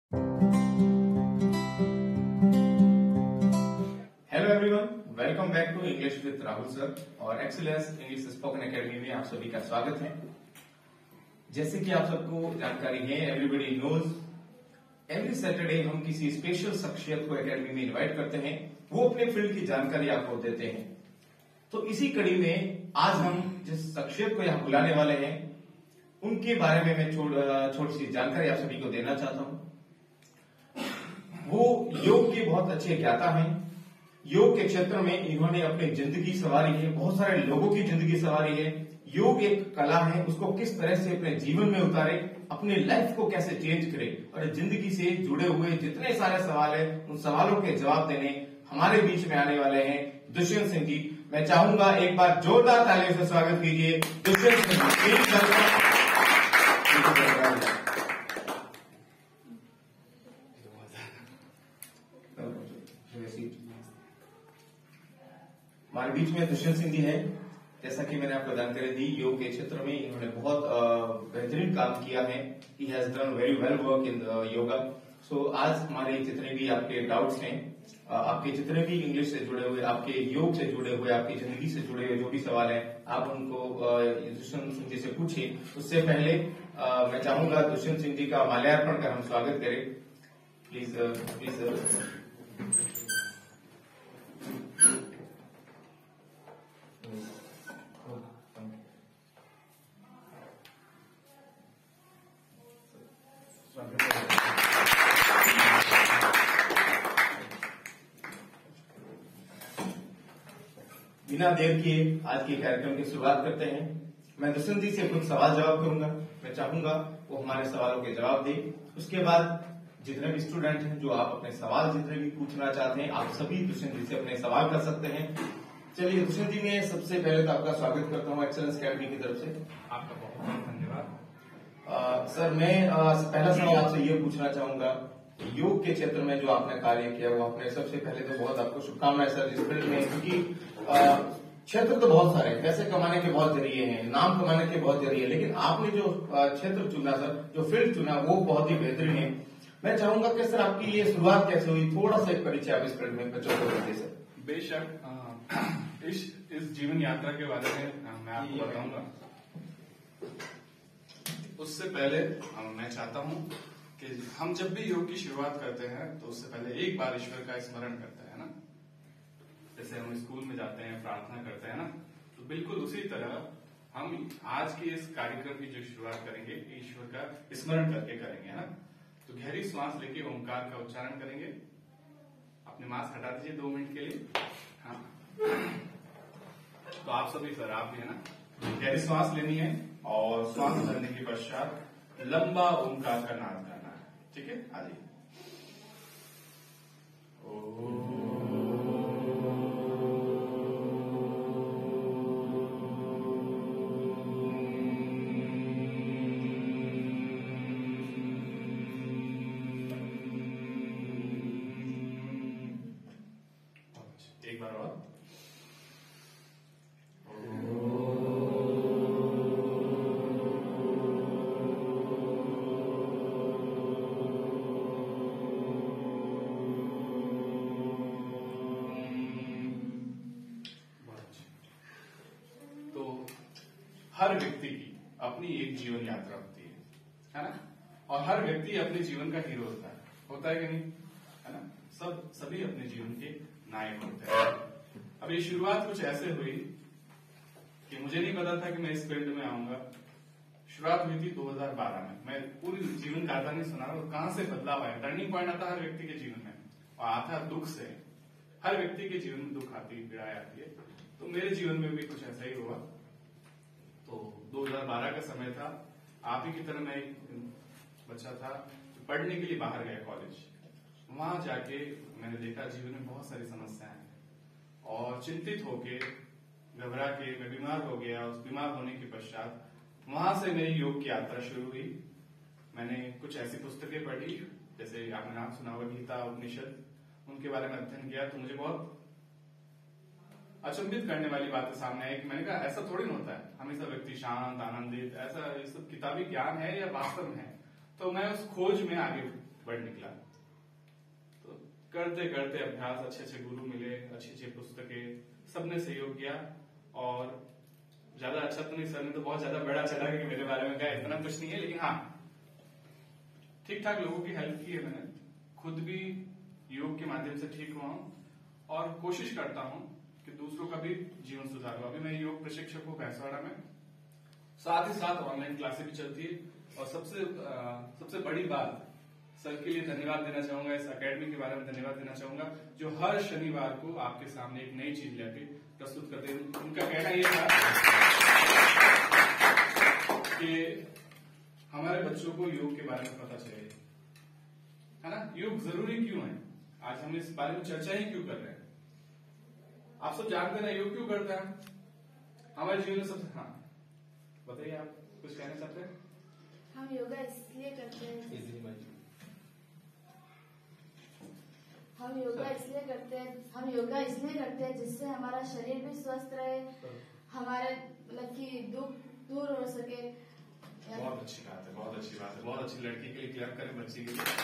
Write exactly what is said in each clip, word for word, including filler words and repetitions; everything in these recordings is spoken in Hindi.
Hello everyone, welcome back to English with Rahul sir और एक्सीलेंस इंग्लिश स्पोकन एकेडमी में आप सभी का स्वागत है। जैसे कि आप सबको जानकारी है, एवरीबडी नोज, एवरी सैटरडे हम किसी स्पेशल शख्सियत को एकेडमी में इनवाइट करते हैं, वो अपने फील्ड की जानकारी आपको देते हैं। तो इसी कड़ी में आज हम जिस शख्सियत को यहाँ बुलाने वाले हैं उनके बारे में मैं छोटी सी जानकारी आप सभी को देना चाहता हूँ। वो योग के बहुत अच्छे ज्ञाता हैं। योग के क्षेत्र में इन्होंने अपनी जिंदगी संवारी है, बहुत सारे लोगों की जिंदगी संवारी है। योग एक कला है, उसको किस तरह से अपने जीवन में उतारे, अपने लाइफ को कैसे चेंज करे और जिंदगी से जुड़े हुए जितने सारे सवाल है उन सवालों के जवाब देने हमारे बीच में आने वाले हैं दुष्यंत सिंह जी। मैं चाहूंगा एक बार जोरदार तालियों से स्वागत कीजिए दुष्यंत सिंह। हमारे बीच में दुष्यंत सिंह जी है। जैसा कि मैंने आपको जानकारी दी, योग के क्षेत्र में इन्होंने बहुत बेहतरीन काम किया है। He has done very well work in yoga. So आज हमारे जितने भी आपके डाउट्स हैं, आपके जितने भी इंग्लिश से जुड़े हुए, आपके योग से जुड़े हुए, आपकी जिंदगी से जुड़े हुए जो भी सवाल है, आप उनको दुष्यंत सिंह जी से पूछिए। उससे पहले आ, मैं चाहूंगा दुष्यंत सिंह जी का माल्यार्पण कर हम स्वागत करें। प्लीज प्लीज बिना देर किए आज के कार्यक्रम की शुरुआत करते हैं। मैं दुष्यंत जी से कुछ सवाल जवाब करूंगा। मैं चाहूंगा वो हमारे सवालों के जवाब दे। उसके बाद जितने भी स्टूडेंट हैं, जो आप अपने सवाल जितने भी पूछना चाहते हैं, आप सभी दुष्यंत जी से अपने सवाल कर सकते हैं। चलिए दुष्यंत जी, मैं सबसे पहले तो आपका स्वागत करता हूँ एक्सेलेंस अकेडमी की तरफ से। आपका बहुत बहुत धन्यवाद। सर, मैं आ, पहला सवाल आपसे ये पूछना चाहूंगा, योग के क्षेत्र में जो आपने कार्य किया वो आपने सबसे पहले तो बहुत आपको शुभकामनाएं सर इस फील्ड में, क्योंकि क्षेत्र तो बहुत सारे हैं, पैसे कमाने के बहुत जरिए हैं, नाम कमाने के बहुत जरिए, लेकिन आपने जो क्षेत्र चुना सर, जो फील्ड चुना वो बहुत ही बेहतरीन है। मैं चाहूंगा कि सर आपकी ये शुरुआत कैसे हुई, थोड़ा सा एक परिचय आप इस फील्ड में बच्चों को दीजिए सर। बेशक इस इस जीवन यात्रा के बारे में मैं आपको बताऊंगा। उससे पहले मैं चाहता हूं कि हम जब भी योग की शुरुआत करते हैं तो उससे पहले एक बार ईश्वर का स्मरण करते हैं ना। जैसे हम स्कूल में जाते हैं, प्रार्थना करते हैं ना, तो बिल्कुल उसी तरह हम आज की इस कार्यक्रम की जो शुरुआत करेंगे ईश्वर का स्मरण करके करेंगे ना। तो गहरी श्वास लेके ओंकार का उच्चारण करेंगे। अपने मास्क हटा दीजिए दो मिनट के लिए। हाँ, तो आप सभी सर आप भी है ना, गहरी श्वास लेनी है और श्वास भरने के पश्चात लंबा ओंकार का नाद करना है। ठीक है, आ जाइए। एक बार और। तो हर व्यक्ति की अपनी एक जीवन यात्रा होती है, है ना, और हर व्यक्ति अपने जीवन का हीरो होता है, होता है कि नहीं, है ना। सब सभी अपने जीवन के नायक होते हैं। अब ये शुरुआत कुछ ऐसे हुई कि मुझे नहीं पता था कि मैं इस फील्ड में आऊंगा। शुरुआत हुई थी दो हज़ार बारह में। मैं पूरी जीवन गाथा नहीं सुना रहा, कहां से बदलाव आया। टर्निंग पॉइंट आता है हर व्यक्ति के जीवन में, और आता है दुख से। हर व्यक्ति के जीवन में दुख आती है, पीड़ाएं आती है। तो मेरे जीवन में भी कुछ ऐसा ही हुआ। तो दो हज़ार बारह का समय था। आप ही की तरह मैं एक बच्चा था जो पढ़ने के लिए बाहर गया कॉलेज। वहां जाके मैंने देखा जीवन में बहुत सारी समस्याएं हैं, और चिंतित होके, घबरा के मैं बीमार हो गया। उस बीमार होने के पश्चात वहां से मेरी योग की यात्रा शुरू हुई। मैंने कुछ ऐसी पुस्तकें पढ़ी, जैसे आपने नाम सुना होगा गीता, उपनिषद, उनके बारे में अध्ययन किया। तो मुझे बहुत अचंभित करने वाली बातें सामने आई कि मैंने कहा ऐसा थोड़ी ना होता है, हमेशा व्यक्ति शांत, आनंदित, ऐसा ये सब किताबी ज्ञान है या वास्तव में है। तो मैं उस खोज में आगे बढ़ निकला। तो करते करते अभ्यास, अच्छे अच्छे गुरु मिले, अच्छी अच्छी पुस्तकें, सबने सहयोग किया और ज्यादा अच्छा तो नहीं, सर ने तो बहुत ज्यादा बड़ा चढ़ा कि मेरे बारे में क्या, इतना कुछ नहीं है, लेकिन हाँ ठीक ठाक लोगों की हेल्प की है मैंने, खुद भी योग के माध्यम से ठीक हुआ हूं और कोशिश करता हूं कि दूसरों का भी जीवन सुधार हो। अभी मैं योग प्रशिक्षक हूं भैंसवाड़ा में, साथ ही साथ ऑनलाइन क्लासेस भी चलती है। और सबसे आ, सबसे बड़ी बात, सर के लिए धन्यवाद देना चाहूंगा, इस एकेडमी के बारे में धन्यवाद देना चाहूंगा, जो हर शनिवार को आपके सामने एक नई चीज लेके प्रस्तुत करते हैं। उनका कहना यह था कि हमारे बच्चों को योग के बारे में पता चले, है ना। योग जरूरी क्यों है, आज हम इस बारे में चर्चा ही क्यों कर रहे हैं। आप सब जानते हैं ना योग क्यों करते हैं हमारे जीवन में सबसे। हाँ बताइए, आप कुछ कहना चाहते हैं। हम योगा इसलिए करते हैं हम योगा इसलिए करते हैं हम योगा इसलिए करते हैं जिससे हमारा शरीर भी स्वस्थ रहे, हमारे मतलब कि दुख दूर हो सके। बहुत अच्छी बात है, बहुत अच्छी बात है, बहुत अच्छी लड़की के लिए क्लियर करें, बच्ची के लिए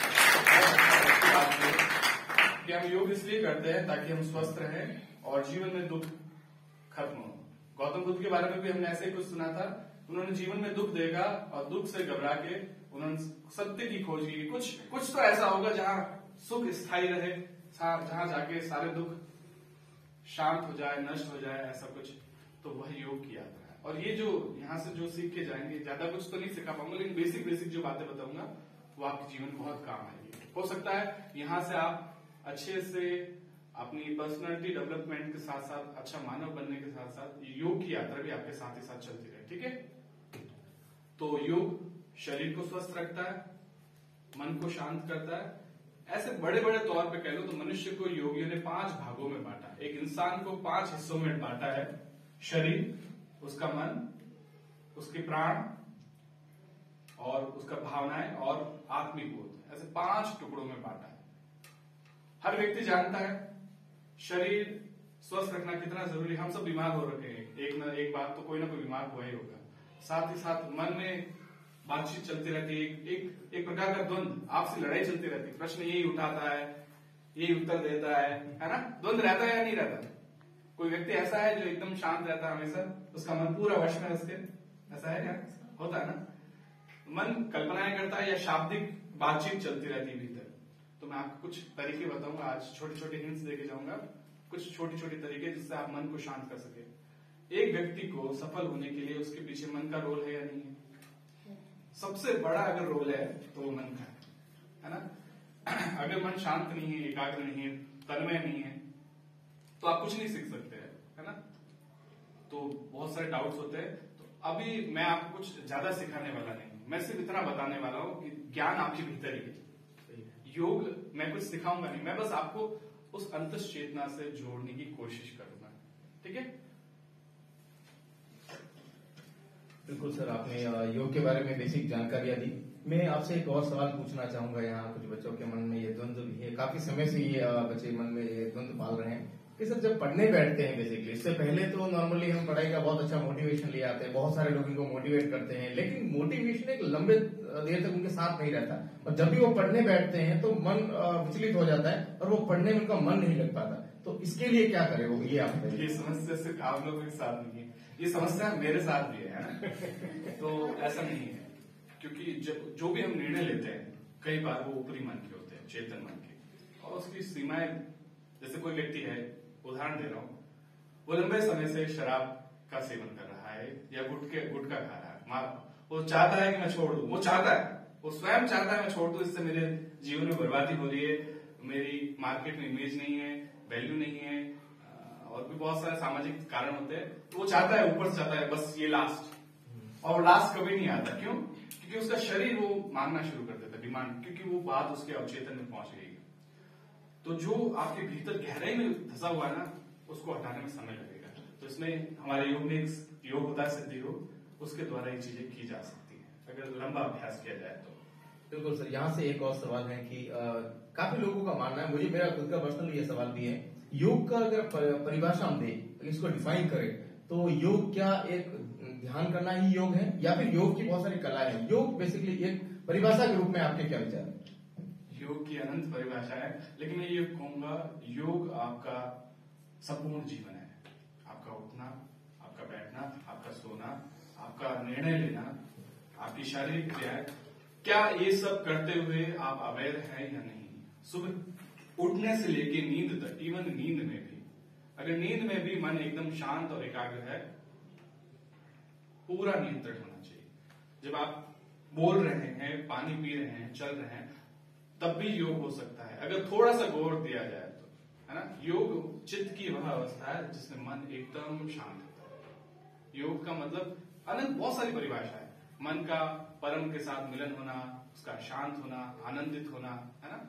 कि हम योग इसलिए करते हैं ताकि हम स्वस्थ रहें और जीवन में दुख खत्म हो। गौतम बुद्ध के बारे में भी हमने ऐसे ही कुछ सुना था, उन्होंने जीवन में दुख देखा और दुख से घबरा के उन्होंने सत्य की खोज की, कुछ कुछ तो ऐसा होगा जहां सुख स्थायी रहे, जहां जाके सारे दुख शांत हो जाए, नष्ट हो जाए, ऐसा कुछ। तो वह योग की यात्रा है। और ये जो यहाँ से जो सीख के जाएंगे, ज्यादा कुछ तो नहीं सिखा पाऊंगा, लेकिन बेसिक बेसिक जो बातें बताऊंगा वो आपके जीवन में बहुत काम आएगी। हो सकता है यहाँ से आप अच्छे से अपनी पर्सनालिटी डेवलपमेंट के साथ साथ अच्छा मानव बनने के साथ साथ योग की यात्रा भी आपके साथ ही साथ चलती रहे, ठीक है। तो योग शरीर को स्वस्थ रखता है, मन को शांत करता है। ऐसे बड़े बड़े तौर पे कह लो तो मनुष्य को योगियों ने पांच भागों में बांटा है। एक इंसान को पांच हिस्सों में बांटा है, शरीर, उसका मन, उसके प्राण और उसका भावनाएं और आत्मिक बोध, ऐसे पांच टुकड़ों में बांटा है। हर व्यक्ति जानता है शरीर स्वस्थ रखना कितना जरूरी है। हम सब बीमार हो रखे हैं, एक ना एक बात तो कोई ना कोई बीमार हुआ ही होगा। साथ ही साथ मन में बातचीत चलती रहती है, एक एक, एक प्रकार का द्वंद, आपसी लड़ाई चलती रहती है। प्रश्न यही उठाता है, यही उत्तर देता है, है ना। द्वंद रहता है या नहीं रहता। कोई व्यक्ति ऐसा है जो एकदम शांत रहता है हमेशा, उसका मन पूरा वश में उसके, ऐसा है क्या, होता है ना। मन कल्पनाएं करता है या शाब्दिक बातचीत चलती रहती है भीतर। तो मैं आपको कुछ तरीके बताऊंगा आज, छोटे छोटे हिंट्स देके जाऊंगा, कुछ छोटी छोटी तरीके जिससे आप मन को शांत कर सके। एक व्यक्ति को सफल होने के लिए उसके पीछे मन का रोल है या नहीं है। सबसे बड़ा अगर रोल है तो वो मन का है, है ना। अगर मन शांत नहीं है, एकाग्र नहीं है, तन्मय नहीं है, तो आप कुछ नहीं सीख सकते हैं, है ना। तो बहुत सारे डाउट्स होते हैं। तो अभी मैं आपको कुछ ज्यादा सिखाने वाला नहीं हूं, मैं सिर्फ इतना बताने वाला हूं कि ज्ञान आपके भीतर ही है। योग मैं कुछ सिखाऊंगा नहीं, मैं बस आपको उस अंतस चेतना से जोड़ने की कोशिश करूंगा, ठीक है। बिल्कुल सर, आपने योग के बारे में बेसिक जानकारियां दी। मैं आपसे एक और सवाल पूछना चाहूंगा। यहाँ कुछ बच्चों के मन में ये द्वंद्व भी है, काफी समय से ये बच्चे मन में ये द्वंद्व पाल रहे हैं कि सर जब पढ़ने बैठते हैं, बेसिकली इससे पहले तो नॉर्मली हम पढ़ाई का बहुत अच्छा मोटिवेशन ले आते हैं, बहुत सारे लोग इनको मोटिवेट करते हैं, लेकिन मोटिवेशन एक लंबे देर तक उनके साथ नहीं रहता और जब भी वो पढ़ने बैठते हैं तो मन विचलित हो जाता है और वो पढ़ने में उनका मन नहीं लग पाता। तो इसके लिए क्या करें वो, ये आप ये समस्या सिर्फ आप लोगों के साथ नहीं है, ये समस्या मेरे साथ भी है ना। तो ऐसा नहीं है, क्योंकि जब जो भी हम निर्णय लेते हैं कई बार वो ऊपरी मन के होते हैं, चेतन मन के, और उसकी सीमाएं, जैसे कोई व्यक्ति है, उदाहरण दे रहा हूं, वो लंबे समय से शराब का सेवन कर रहा है या गुटके गुटखा खा रहा है, वो चाहता है कि मैं छोड़ दूं, वो चाहता है, वो स्वयं चाहता है मैं छोड़ दूं, इससे मेरे जीवन में बर्बादी हो रही है, मेरी मार्केट में इमेज नहीं है, वैल्यू नहीं है, और भी बहुत सारे सामाजिक कारण होते हैं। तो वो चाहता है, ऊपर से चाहता है बस ये लास्ट, और लास्ट कभी नहीं आता। क्यों? क्योंकि उसका शरीर वो मांगना शुरू कर देता है, डिमांड, क्योंकि वो बात उसके अवचेतन में पहुंच गई है। तो जो आपके भीतर गहराई में धसा हुआ है ना, उसको हटाने में समय लगेगा। तो इसमें हमारे योग में योग होता है सिद्धि योग, उसके द्वारा ये चीजें की जा सकती है अगर लंबा अभ्यास किया जाए तो। बिल्कुल सर, यहाँ से एक और सवाल है कि आ, काफी लोगों का मानना है, मुझे मेरा खुद का पर्सनल ये सवाल भी है, योग का अगर परिभाषा हम दें, इसको डिफाइन करें, तो योग क्या एक ध्यान करना ही योग है या फिर योग की बहुत सारी कलाएं हैं? योग बेसिकली एक परिभाषा के रूप में आपके क्या विचार है? योग की अनंत परिभाषा है, लेकिन मैं ये कहूंगा योग आपका संपूर्ण जीवन है। आपका उठना, आपका बैठना, आपका सोना, आपका निर्णय लेना, आपकी शारीरिक क्रियाएं, क्या ये सब करते हुए आप अवैध हैं या नहीं। सुबह उठने से लेके नींद तक, इवन नींद में भी, अगर नींद में भी मन एकदम शांत और एकाग्र है, पूरा नियंत्रण होना चाहिए। जब आप बोल रहे हैं, पानी पी रहे हैं, चल रहे हैं, तब भी योग हो सकता है अगर थोड़ा सा गौर दिया जाए तो, है ना। योग चित्त की वह अवस्था है जिसमें मन एकदम शांत होता है। योग का मतलब अनंत बहुत सारी परिभाषा है। मन का परम के साथ मिलन होना, उसका शांत होना, आनंदित होना, है ना।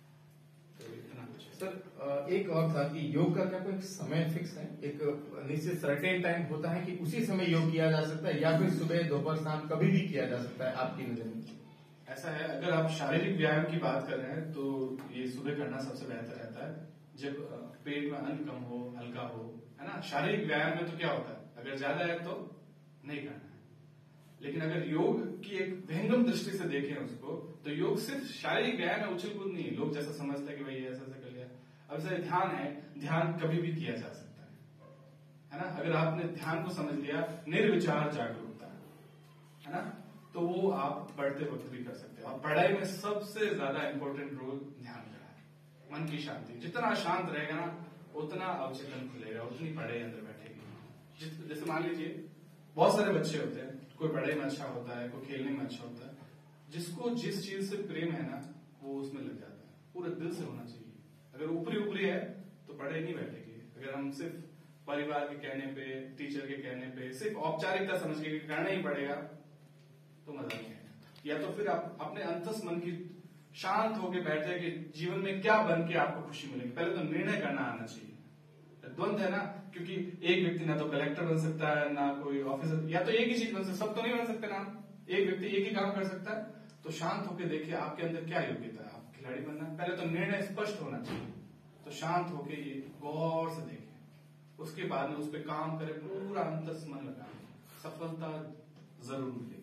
तो इतना कुछ है। सर एक और था कि योग का क्या कोई समय फिक्स है, एक निश्चित सर्टेन टाइम होता है कि उसी समय योग किया जा सकता है, या फिर सुबह दोपहर शाम कभी भी किया जा सकता है आपकी नजर में? ऐसा है, अगर आप शारीरिक व्यायाम की बात कर रहे हैं तो ये सुबह करना सबसे बेहतर रहता है, जब पेट में अन्न कम हो, हल्का हो, है ना। शारीरिक व्यायाम में तो क्या होता है, अगर ज्यादा है तो नहीं करना है। लेकिन अगर योग की एक विहंगम दृष्टि से देखें उसको, तो योग सिर्फ शारीरिक व्यायाम है, उछल कूद नहीं। लोग जैसा समझते हैं कि भाई ऐसा ऐसा कर लिया। अब जैसे ध्यान है, ध्यान कभी भी किया जा सकता है, है ना। अगर आपने ध्यान को समझ लिया, निर्विचार जागरूकता, है ना, तो वो आप पढ़ते वक्त भी कर सकते हो। और पढ़ाई में सबसे ज्यादा इंपॉर्टेंट रोल ध्यान का है, मन की शांति। जितना शांत रहेगा ना, उतना अवचेतन खुलेगा, उतनी पढ़ाई अंदर बैठेगी। जैसे मान लीजिए बहुत सारे बच्चे होते हैं, कोई पढ़ाई में अच्छा होता है, कोई खेलने में अच्छा होता है। जिसको जिस चीज से प्रेम है ना, वो उसमें लग जाता है, पूरे दिल से होना चाहिए। अगर ऊपरी ऊपरी है तो पढ़ाई नहीं बैठेगी। अगर हम सिर्फ परिवार के कहने पे, टीचर के कहने पे, सिर्फ औपचारिकता समझ के करना ही पड़ेगा, तो मजा नहीं आएगा। या तो फिर आप अपने अंतस मन की शांत होकर बैठे कि जीवन में क्या बन के आपको खुशी मिलेगी। पहले तो निर्णय करना आना चाहिए। द्वंद है ना, क्योंकि एक व्यक्ति ना तो कलेक्टर बन सकता है, ना कोई ऑफिसर, या तो एक ही चीज बन सकता, सब तो नहीं बन सकते ना। एक व्यक्ति एक ही काम कर सकता है। तो शांत होकर देखिए आपके अंदर क्या योग्यता है। आप खिलाड़ी बनना, पहले तो निर्णय स्पष्ट होना चाहिए। तो शांत होकर ये गौर से देखें, उसके बाद में उस पर काम करें, पूरा अंतस मन लगा, सफलता जरूर मिलेगी।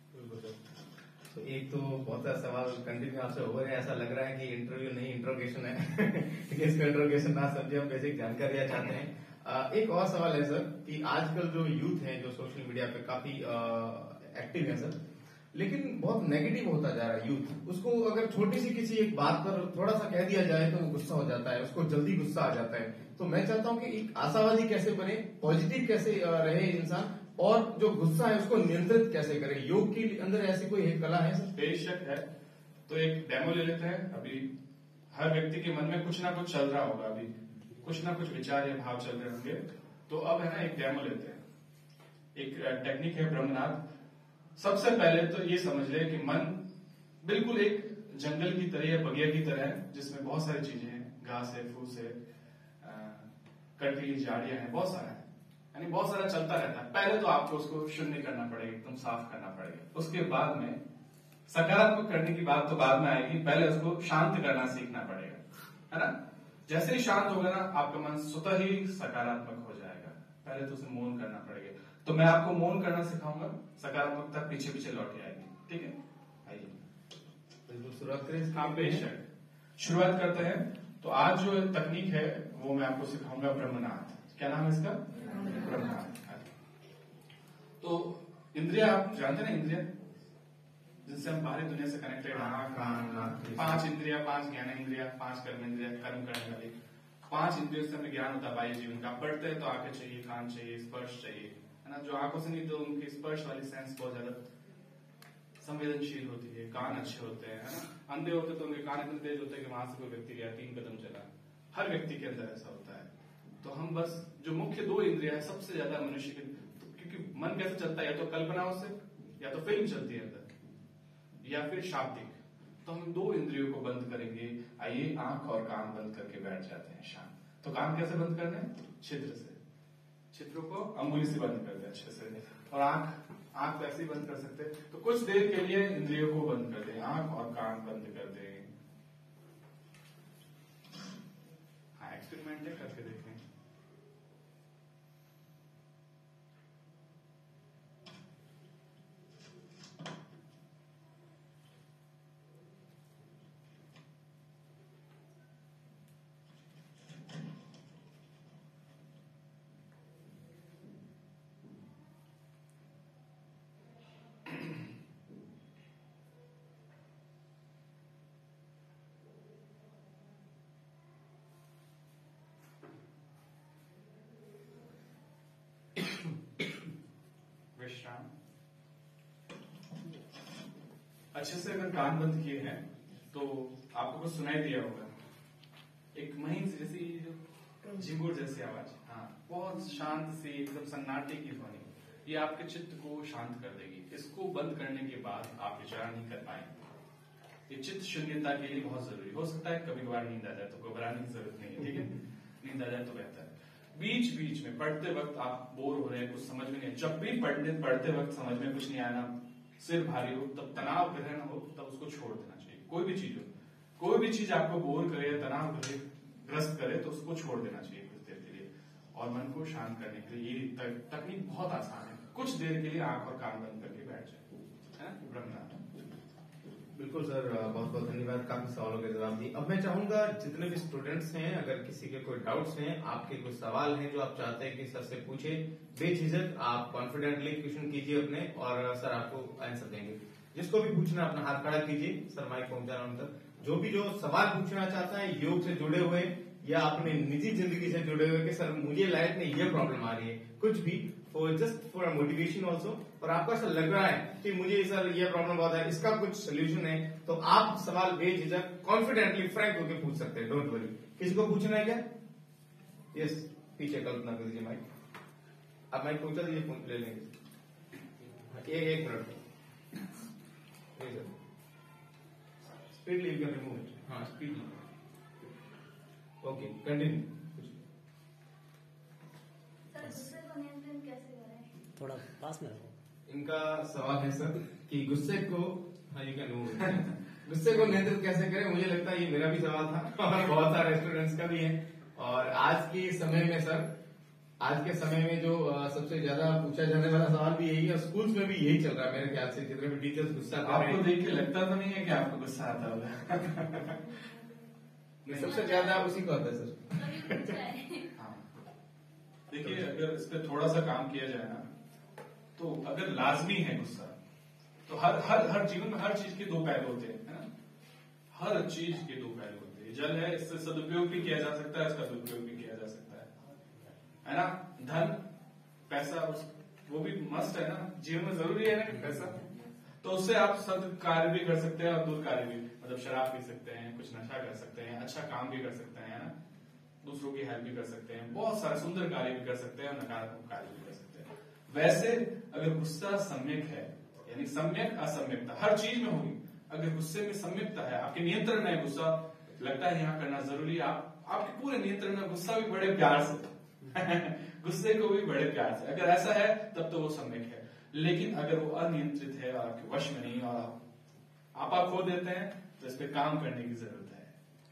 तो एक तो बहुत सारा सवाल कंटिन्यू आपसे हो रहा है, ऐसा लग रहा है कि इंटरव्यू नहीं इंट्रोगेशन है। इसको इंट्रोगेशन ना समझे, हम बेसिक जानकारियां चाहते हैं। आ, एक और सवाल है सर कि आजकल जो यूथ है जो सोशल मीडिया पे काफी एक्टिव है सर, लेकिन बहुत नेगेटिव होता जा रहा है यूथ। उसको अगर छोटी सी किसी एक बात पर थोड़ा सा कह दिया जाए तो वो गुस्सा हो जाता है, उसको जल्दी गुस्सा आ जाता है। तो मैं चाहता हूं कि एक आशावादी कैसे बने, पॉजिटिव कैसे रहे इंसान, और जो गुस्सा है उसको नियंत्रित कैसे करे। योग के अंदर ऐसी कोई एक कला है सर? बेशक है। तो एक डेमो ले लेते हैं। अभी हर व्यक्ति के मन में कुछ ना कुछ चल रहा होगा, अभी कुछ ना कुछ विचार या भाव चल रहे होंगे। तो अब है ना, एक डेमो लेते हैं। एक टेक्निक है ब्रह्मनाद। सबसे पहले तो ये समझ ले कि मन बिल्कुल एक जंगल की तरह या बगिया की तरह है, जिसमें बहुत सारी चीजें हैं, घास है, फूस है, कंटीली झाड़ियां हैं, बहुत सारा है, यानी बहुत सारा चलता रहता है। पहले तो आपको उसको शून्य करना पड़ेगा, एकदम साफ करना पड़ेगा। उसके बाद में सकारात्मक करने की बात तो बाद में आएगी, पहले उसको शांत करना सीखना पड़ेगा, है ना। जैसे ही शांत होगा ना, आपका मन स्वतः ही सकारात्मक हो जाएगा। पहले तो उसे मौन करना पड़ेगा। तो मैं आपको मौन करना सिखाऊंगा, सकारात्मकता पीछे पीछे लौट आएगी। ठीक है, आइए बिल्कुल शुरुआत करें। हाँ बेशक शुरुआत करते हैं। तो आज जो तकनीक है वो मैं आपको सिखाऊंगा ब्रह्मनाद। क्या नाम है इसका? ब्रह्मनाद। तो इंद्रिया आप जानते ना, इंद्रिया जिनसे हम बाहरी दुनिया से कनेक्टेड हैं। पांच इंद्रिया, पांच ज्ञान इंद्रिया, पांच कर्म इंद्रिया, कर्म करने वाली पांच इंद्रियों से हमें ज्ञान होता है बाह्य जीवन का। पढ़ते हैं तो आंखें चाहिए, कान चाहिए, स्पर्श चाहिए, है ना। जो आंखों से नहीं, तो उनकी स्पर्श वाली सेंस बहुत ज्यादा संवेदनशील होती है। कान अच्छे होते हैं, है ना। अंधे होते तो उनके कान इतने तेज होते हैं कि वहां से कोई व्यक्ति गया, तीन कदम चला। हर व्यक्ति के अंदर ऐसा होता है। तो हम बस जो मुख्य दो इंद्रिया है सबसे ज्यादा मनुष्य के, तो क्योंकि मन कैसे चलता है, या तो कल्पनाओं से, या तो फिल्म चलती है अंदर, या फिर शाब्दिक। तो हम दो इंद्रियों को बंद करेंगे। आइए आंख और कान बंद करके बैठ जाते हैं शांत। तो कान कैसे बंद करने हैं? छिद्र से। छिद्रों को अंगुली से बंद कर दे अच्छे से। और आंख आंख वैसे ही बंद कर सकते हैं। तो कुछ देर के लिए इंद्रियों को बंद कर दें, आंख और कान बंद कर दें। हाँ, एक्सपेरिमेंट है, करके देखें। अच्छे से अगर कान बंद किए हैं तो आपको कुछ सुनाई दिया होगा, एक महीन सी जैसी जो झिंगुर जैसी आवाज, हाँ, बहुत शांत सी एकदम सन्नाटे की ध्वनि, ये आपके चित्त को शांत कर देगी। इसको बंद करने के बाद आप विचार नहीं कर पाएंगे। ये चित्त शून्यता के लिए बहुत जरूरी हो सकता है। कभी कभार नींद आ जाए तो घबराने की जरूरत नहीं है, ठीक है, नींद आ जाए तो बेहतर है। बीच बीच में पढ़ते वक्त आप बोर हो रहे हैं, कुछ समझ में नहीं, जब भी पढ़ने पढ़ते वक्त समझ में कुछ नहीं आना, सिर भारी हो, तब तनाव ग्रहण हो, तब उसको छोड़ देना चाहिए। कोई भी चीज हो, कोई भी चीज आपको बोर करे, तनाव ग्रस्त करे, तो उसको छोड़ देना चाहिए कुछ देर के लिए। और मन को शांत करने के लिए ये तकनीक बहुत आसान है। कुछ देर के लिए आंख और कान बंद करके बैठ जाए, है ना, ब्रह्मनाथ। बिल्कुल सर, बहुत बहुत धन्यवाद, काफी सवालों के जवाब दिए। अब मैं चाहूंगा जितने भी स्टूडेंट्स हैं, अगर किसी के कोई डाउट्स हैं, आपके कोई सवाल हैं जो आप चाहते हैं कि सर से पूछे, बेझिझक आप कॉन्फिडेंटली क्वेश्चन कीजिए अपने, और सर आपको आंसर देंगे। जिसको भी पूछना अपना हाथ खड़ा कीजिए, सर माइक पहुंचाना उन तक। जो भी जो सवाल पूछना चाहता है योग से जुड़े हुए या अपने निजी जिंदगी से जुड़े हुए कि सर मुझे लाइफ में ये प्रॉब्लम आ रही है, कुछ भी, for just for motivation also, और आपको ऐसा लग रहा है कि मुझे सर ये प्रॉब्लम बहुत है, इसका कुछ सोल्यूशन है, तो आप सवाल बेझिझक कॉन्फिडेंटली फ्रैंक होकर पूछ सकते हैं, डोंट वरी। किसी को पूछना है क्या? यस, पीछे कल्पना कर दीजिए माइक, आप माइक पहुंचा दीजिए, ले लेंगे। एक एक minute speedily you can remove it. हाँ, स्पीडली। Okay, continue. थोड़ा पास में रखो। इनका सवाल है सर कि गुस्से को, हाँ, यू कैन मूव, गुस्से को नियंत्रित कैसे करें। मुझे लगता है ये मेरा भी सवाल था और बहुत सारे स्टूडेंट्स का भी है। और आज के समय में सर, आज के समय में जो सबसे ज्यादा पूछा जाने वाला सवाल भी यही है, स्कूल्स में भी यही चल रहा है मेरे ख्याल से। जितने भी टीचर्स गुस्सा कर रहे हैं, आपको देख के लगता तो नहीं है कि आपको गुस्सा आता होगा? सबसे ज्यादा उसी को आता है सर। हाँ, देखिए, अगर इस पर थोड़ा सा काम किया जाए ना, तो अगर लाजमी है गुस्सा, तो हर हर हर जीवन में हर चीज के दो पहलू होते हैं, है ना, हर चीज के दो पहलू होते हैं। जल है, इससे सदुपयोग भी किया जा सकता है, इसका दुरुपयोग भी किया जा सकता है, है ना। धन, पैसा, वो भी मस्त है ना, जीवन में जरूरी है ना पैसा, तो उससे आप सद कार्य भी कर सकते हैं और दुष्कार्य भी, मतलब शराब पी सकते हैं, कुछ नशा कर सकते हैं, अच्छा काम भी कर सकते हैं, है ना, दूसरों की हेल्प भी कर सकते हैं, बहुत सारे सुंदर कार्य भी कर सकते हैं और नकारात्मक कार्य भी कर सकते हैं। वैसे अगर गुस्सा सम्यक है, यानी सम्यक असम्यकता हर चीज में होगी। अगर गुस्से में सम्यकता है, आपके नियंत्रण में गुस्सा, लगता है यहाँ करना जरूरी है, आप आपके पूरे नियंत्रण में, गुस्सा भी बड़े प्यार से गुस्से को भी बड़े प्यार से, अगर ऐसा है तब तो वो सम्यक है। लेकिन अगर वो अनियंत्रित है और आपके वश में नहीं और आप आपा खो देते हैं, तो इस पे काम करने की जरूरत है।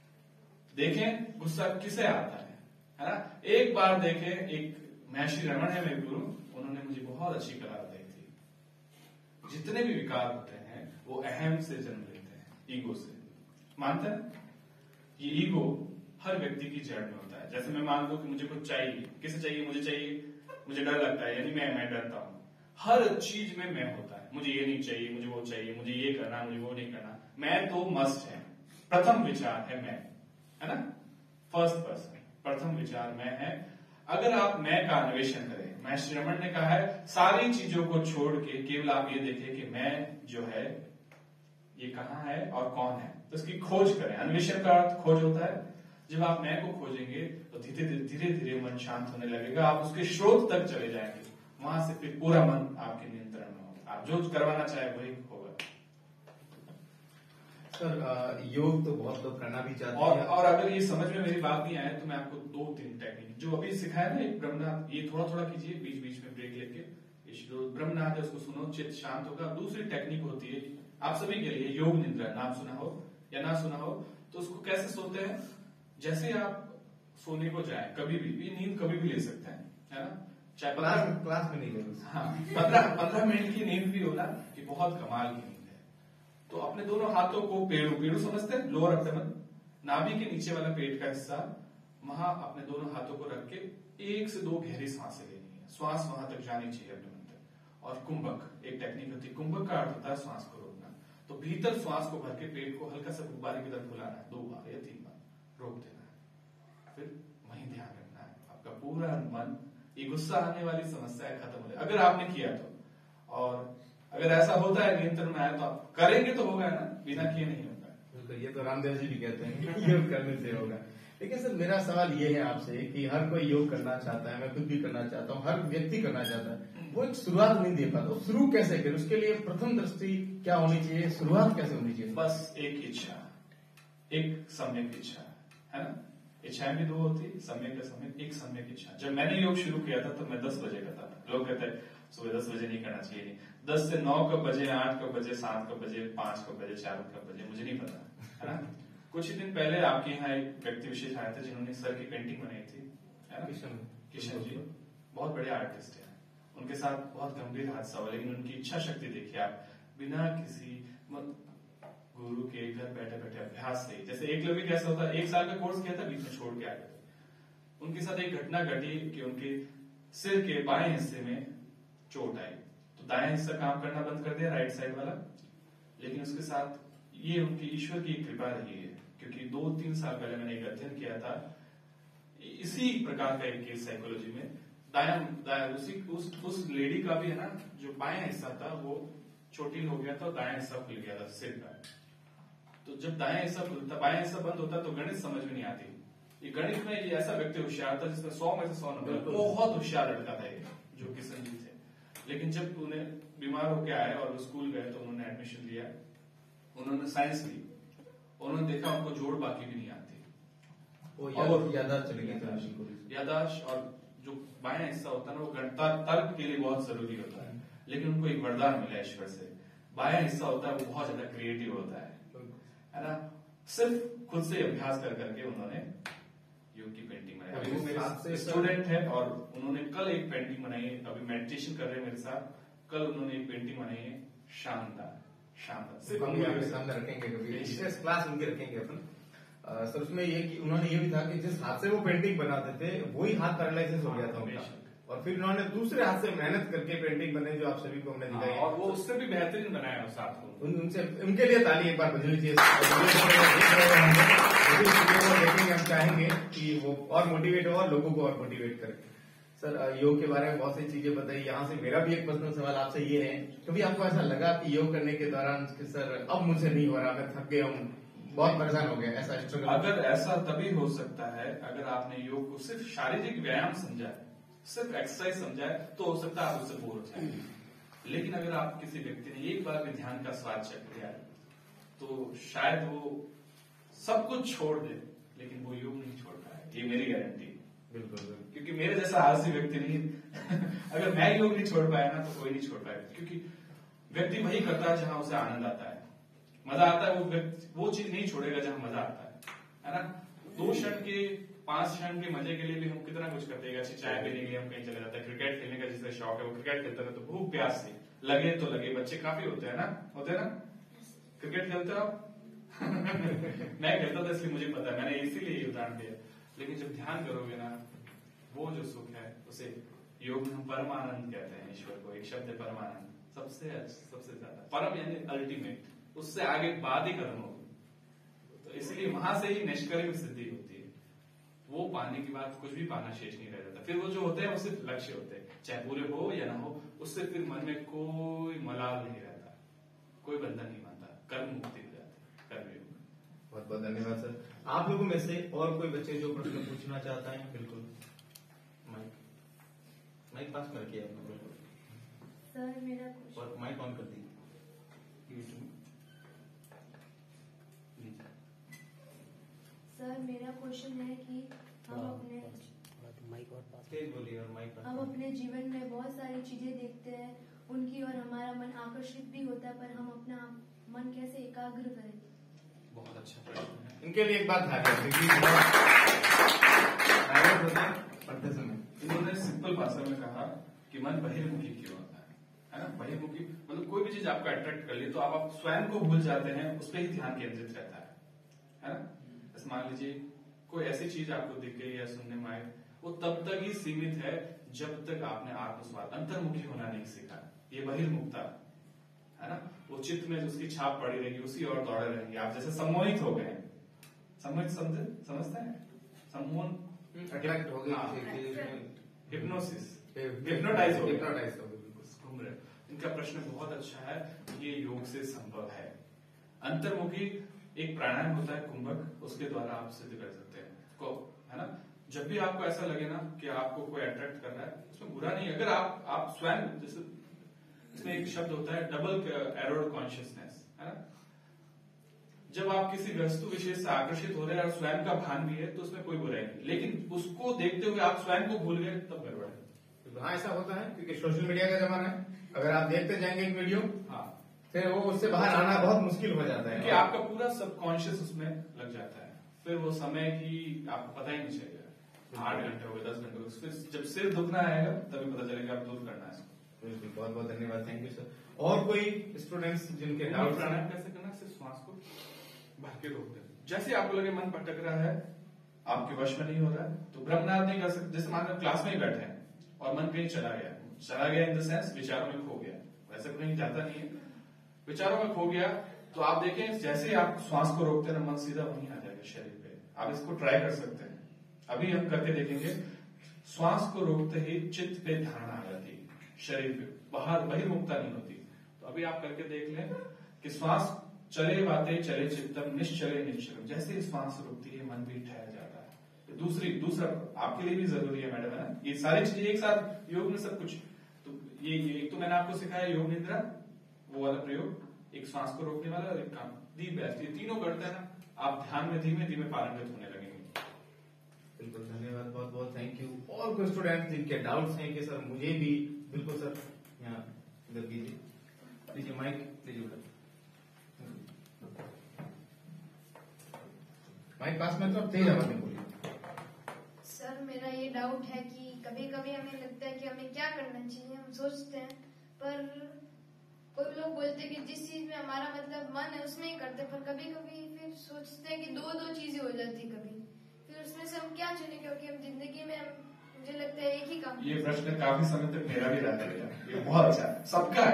देखें गुस्सा किसे आता है, है ना। एक बार देखें, एक महर्षि रमण है मेरे गुरु, उन्होंने मुझे बहुत अच्छी कला दी थी। जितने भी विकार होते हैं वो अहम से जन्म लेते हैं, ईगो से। मानते हैं? ये ईगो हर व्यक्ति की जड़ में होता है। जैसे मैं मान लूं कि मुझे कुछ चाहिए, किसे चाहिए, मुझे चाहिए, मुझे डर लगता है, यानी मैं मैं डरता हूं। हर चीज में मैं होता है, मुझे ये नहीं चाहिए, मुझे वो चाहिए, मुझे ये करना, मुझे वो नहीं करना। मैं तो मस्ट है, प्रथम विचार है मैं, है ना, फर्स्ट पर्सन, प्रथम विचार मैं है। अगर आप मैं का अन्वेषण करें, महर्षि रमण ने कहा है सारी चीजों को छोड़ के केवल आप ये देखें कि मैं जो है ये कहाँ है और कौन है, तो इसकी खोज करें। अन्वेषण का अर्थ खोज होता है। जब आप मैं को खोजेंगे तो धीरे धीरे धीरे धीरे मन शांत होने लगेगा, आप उसके स्रोत तक चले जाएंगे, वहां से फिर पूरा मन आपके नियंत्रण में होगा, आप जो करवाना चाहे वही होगा। सर योग तो बहुत लोग करना भी चाहते और, हैं, और अगर ये समझ में मेरी बात नहीं आए तो मैं आपको दो तीन टेक्निक जो अभी सिखाया ना, एक ब्रह्मनाथ, ये थोड़ा थोड़ा कीजिए, बीच बीच में ब्रेक लेके, ब्रह्मनाथ है उसको सुनो, चित्त शांत होगा। दूसरी टेक्निक होती है आप सभी के लिए, योग निद्रा, नाम सुना हो या ना सुना हो, तो उसको कैसे सोते हैं, जैसे आप सोने को जाए कभी भी, ये नींद कभी भी ले सकते हैं, है ना, चाहे क्लास क्लास में नहीं ले। हाँ, पंद्रह पंद्रह मिनट की नींद भी होना, ये बहुत कमाल की नींद है। तो अपने दोनों हाथों को पेड़ू, पेड़ू समझते हैं, लोअर एब्डोमेन, नाभि के नीचे वाला पेट का हिस्सा, वहां अपने दोनों हाथों को रख के एक से दो गहरी सांसें लेनी है, श्वास वहां तक जानी चाहिए एब्डोमेन तक। और कुंभक एक टेक्निक होती है, कुंभक का अर्थ होता है श्वास को रोकना। तो भीतर श्वास को भर के पेट को हल्का सा गुब्बारे की तरफ फुलाना है, दो बार या तीन बार रोक देना है, फिर वहीं ध्यान रखना है। आपका पूरा मन, ये गुस्सा आने वाली समस्या खत्म हो जाए अगर आपने किया तो। और अगर ऐसा होता है नियंत्रण में आया तो आप करेंगे तो होगा ना, बिना किए नहीं होगा। बिल्कुल, ये तो रामदेव जी भी कहते हैं योग करने से होगा। लेकिन सर मेरा सवाल ये है आपसे कि हर कोई योग करना चाहता है, मैं खुद भी करना चाहता हूँ, हर व्यक्ति करना चाहता है, वो एक शुरुआत नहीं दे पाता, शुरू कैसे करें? उसके लिए प्रथम दृष्टि क्या होनी चाहिए, शुरुआत कैसे होनी चाहिए? बस एक इच्छा, एक सम्यक इच्छा, है ना। इच्छाएं भी दो होती, सम्यक का सम्यक, एक सम्यक इच्छा। जब मैंने योग शुरू किया था तो मैं दस बजे करता था। लोग कहते हैं सुबह दस बजे नहीं करना चाहिए, दस से नौ कब बजे, आठ कब बजे, सात कब बजे, पांच कब बजे, चार कब बजे, मुझे नहीं पता, है ना। कुछ ही दिन पहले आपके यहाँ एक व्यक्ति विशेष आए थे जिन्होंने सर की पेंटिंग बनाई थी, है ना, किशन किशन जी, बहुत बड़े आर्टिस्ट है। उनके साथ बहुत गंभीर हादसा हुआ, लेकिन उनकी इच्छा शक्ति देखिए आप, बिना किसी गुरु के घर बैठे बैठे अभ्यास से, जैसे एक लोग कैसा होता है, एक साल का कोर्स किया था, बीच में छोड़ के आ गए। उनके साथ एक घटना घटी कि उनके सिर के बाएं हिस्से में चोट आई, तो दायां हिस्सा काम करना बंद कर दिया, राइट साइड वाला। लेकिन उसके साथ ये उनकी ईश्वर की कृपा रही है, क्योंकि दो तीन साल पहले मैंने एक अध्ययन किया था इसी प्रकार का एक केस साइकोलॉजी में। दाया, दाया उसी उस उस लेडी का भी है ना, जो बायां हिस्सा था वो चोटिल हो गया था, दायां हिस्सा खुल गया था सिर का। तो जब दायां हिस्सा खुलता, बायां हिस्सा बंद होता तो गणित समझ में नहीं आती। ये गणित में ये ऐसा व्यक्ति होशियार था जिसमें सौ में से सौ नंबर, बहुत होशियार लड़का था ये, जो किशन जी थे। लेकिन जब उन्हें बीमार होकर आए और वो स्कूल गए तो उन्होंने एडमिशन लिया, उन्होंने साइंस ली, उन्होंने देखा उनको जोड़ बाकी भी नहीं आती, और यादाश्त चली गई। यादाश्त और जो बायां हिस्सा होता है ना, वो तर्क के लिए बहुत जरूरी होता है, लेकिन उनको एक वरदान मिला ईश्वर से। बायां हिस्सा होता है वो बहुत ज्यादा क्रिएटिव होता है, है ना। सिर्फ खुद से अभ्यास कर करके उन्होंने योग की पेंटिंग बनाई। अभी वो मेरे स्टूडेंट है और उन्होंने कल एक पेंटिंग बनाई है, अभी मेडिटेशन कर रहे हैं मेरे साथ। कल उन्होंने एक पेंटिंग बनाई है, शानदार शानदार, सिर्फ हम आपके सामने रखेंगे, कभी विशेष क्लास उनके रखेंगे अपन। सर उसमें ये कि उन्होंने ये भी था कि जिस हाथ से वो पेंटिंग बनाते थे वही हाथ पैरालाइसिस हो गया था उनका, और फिर उन्होंने दूसरे हाथ से मेहनत करके पेंटिंग बनाई जो आप सभी को हमने दिखाई, और वो उससे भी बेहतरीन बनाया उस हाथ को। उन, उनसे उनके लिए ताली एक बार बजनी चाहिए। देखेंगे, हम चाहेंगे कि वो और मोटिवेट हो और लोगों को और मोटिवेट करे। सर योग के बारे में बहुत सी चीजें बताई, यहाँ से मेरा भी एक पर्सनल सवाल आपसे ये है, कभी आपको ऐसा लगा कि योग करने के दौरान कि सर अब मुझे नहीं हो रहा, मैं थक गया हूँ, बहुत परेशान हो गया, ऐसा स्ट्रगल? अगर ऐसा तभी हो सकता है अगर आपने योग को सिर्फ शारीरिक व्यायाम समझा है, सिर्फ एक्सरसाइज समझा है, तो हो सकता है आप उससे बोर हो जाए। लेकिन अगर आप किसी व्यक्ति ने एक बार भी ध्यान का स्वाद चख लिया है तो शायद वो सब कुछ छोड़ दे, लेकिन वो योग नहीं छोड़ पाए, ये मेरी गारंटी। बिल्कुल, क्योंकि मेरे जैसा आलसी व्यक्ति नहीं अगर मैं योग नहीं छोड़ पाया ना तो कोई नहीं छोड़ पाएगा, क्योंकि व्यक्ति वही करता है जहां उसे आनंद आता है, मजा आता है। वो व्यक्ति वो चीज नहीं छोड़ेगा जहां मजा आता है, है ना। दो क्षण के पांच क्षण के मजे के लिए भी हम कितना कुछ करते हैं, अच्छी चाय पीने के लिए हम कहीं चले जाते हैं, क्रिकेट खेलने का जिसे शौक है वो क्रिकेट खेलता है, तो भूख प्यास से लगे तो लगे, बच्चे काफी होते हैं ना, होते हैं ना। क्रिकेट खेलते हो आप? मैं खेलता था इसलिए मुझे पता है, मैंने इसीलिए ये उदाहरण दिया। लेकिन जब ध्यान करोगे ना, वो जो सुख है उसे योग में हम परमानंद कहते हैं। ईश्वर को एक शब्द है परमानंद, सबसे सबसे ज्यादा परम यानी अल्टीमेट, उससे आगे बाद ही कर्म होगी, तो इसलिए वहां से ही निष्कर्म सिद्धि होती है। वो पाने के बाद कुछ भी पाना शेष नहीं रह जाता, फिर वो जो होते हैं वो सिर्फ लक्ष्य होते हैं, चाहे पूरे हो या ना हो, उससे फिर मन में कोई मलाल नहीं रहता, कोई बंधन नहीं मानता, कर्म मुक्ति हो जाती है कर्मयोग। बहुत बहुत धन्यवाद सर। आप लोगों में से और कोई बच्चे जो प्रश्न पूछना चाहता है? बिल्कुल, माइक माइक पास में रखिए आप, बिल्कुल सर। मेरा और माइक ऑन कर दीजिए। सर मेरा क्वेश्चन है कि हम अपने माइक और पास तेज बोलिए और माइक पास। हम अपने जीवन में बहुत सारी चीजें देखते हैं, उनकी और हमारा मन आकर्षित भी होता है, पर हम अपना मन कैसे एकाग्र करें? बहुत अच्छा प्रश्न है। इनके लिए एक बात था पढ़ते समय इन्होंने सिंपल भाषा में कहा कि मन बहिर्मुखी क्यों होता है, है ना। बहिर्मुखी मतलब कोई भी चीज आपको अट्रैक्ट कर ली तो आप, आप स्वयं को भूल जाते हैं, उस पर ही ध्यान केंद्रित रहता है, है ना। जैसे मान लीजिए कोई ऐसी चीज आपको दिख गई या सुनने में आए, वो तब तक ही सीमित है जब तक आपने आत्मस्वाद अंतर्मुखी होना नहीं सीखा। ये बहिर्मुखता है ना, वो चित्त में उसकी छाप पड़ी रहेगी, उसी और दौड़े रहेंगे। आप जैसे सम्मोहित हो गए, सम्मोहित समझे समझते हैं, सम्मोहन अट्रैक्ट हो गए, हिप्नोसिस, हिप्नोटाइज हो गए, घूम रहे। इनका प्रश्न बहुत अच्छा है, ये योग से संभव है। अंतर्मुखी एक प्राणायाम होता है कुंभक, उसके द्वारा आप सिद्ध कर सकते हैं को, है ना। जब भी आपको ऐसा लगे ना कि आपको कोई अट्रैक्ट कर रहा है, उसमें बुरा नहीं है अगर आप आप स्वयं, जैसे इसमें एक शब्द होता है डबल एरोड कॉन्शियसनेस, है ना। जब आप किसी वस्तु विशेष से आकर्षित हो रहे हैं और स्वयं का भान भी है तो उसमें कोई बुराई नहीं, लेकिन उसको देखते हुए आप स्वयं को भूल गए तब गड़बड़ है। हाँ ऐसा होता है क्योंकि सोशल मीडिया का जमाना है, अगर आप देखते जाएंगे एक वीडियो, हाँ, फिर वो उससे बाहर आना बहुत मुश्किल हो जाता है क्योंकि आपका पूरा सबकॉन्शियस उसमें लग जाता है, फिर वो समय की आपको पता ही नहीं चलेगा। आठ घंटे हो गए, दस घंटे हो गए, फिर जब सिर दुखना आएगा तभी पता चलेगा आप दूर करना है इसको। बिल्कुल, बहुत बहुत धन्यवाद, थैंक यू सर। और कोई स्टूडेंट्स जिनके डाउट, प्राणायाम कैसे करना, सिर्फ श्वास को भर के रोक देना। जैसे आपको लगे मन भटक रहा है, आपके वश में नहीं हो रहा है, तो ब्रह्मनाद नहीं कर सकते। जैसे मान लो क्लास में ही बैठे हैं और मन कहीं चला गया, चला गया इन द सेंस विचारों में खो गया, वैसे कहीं जाता नहीं है, विचारों में खो गया, तो आप देखें जैसे ही आप श्वास को रोकते हैं मन सीधा वहीं आ जाएगा शरीर पे। आप इसको ट्राई कर सकते हैं, अभी हम करके देखेंगे। श्वास को रोकते ही चित्त पे धारणा आ जाती है, शरीर पे बाहर बहिर्मुखता नहीं होती। तो अभी आप करके देख लें कि श्वास चले बातें चले चित्तम निश्चले निश्चलम, जैसे ही श्वास रुकती है मन भी ठहर जाता है। तो दूसरी दूसरा आपके लिए भी जरूरी है मैडम, है ना, ये सारी चीजें एक साथ योग में सब कुछ। तो ये एक तो मैंने आपको सिखाया योग निद्रा, वो वाला प्रयोग, एक श्वास को रोकने वाला और एक काम दी बेस्ट, ये तीनों करते हैं ना, आप ध्यान में धीमे धीमे पारंगत होने लगेंगे। बिल्कुल धन्यवाद, बहुत बहुत थैंक यू। और कोई स्टूडेंट जिनके डाउट्स हैं कि सर मुझे भी, बिल्कुल सर यहाँ इधर कीजिए, लीजिए माइक लीजिए उधर, माइक पास में, तो तेज आवाज में बोलिए। सर मेरा ये डाउट है कि कभी कभी हमें लगता है कि हमें क्या करना चाहिए, हम सोचते हैं, पर कोई लोग बोलते हैं कि जिस चीज में हमारा मतलब मन है उसमें ही करते, पर कभी कभी फिर सोचते हैं कि दो दो चीजें हो जाती कभी, फिर उसमें से हम क्या चुने, क्योंकि हम जिंदगी में मुझे लगता है एक ही काम। ये प्रश्न काफी समय तक मेरा भी रहता है, ये बहुत अच्छा है, सबका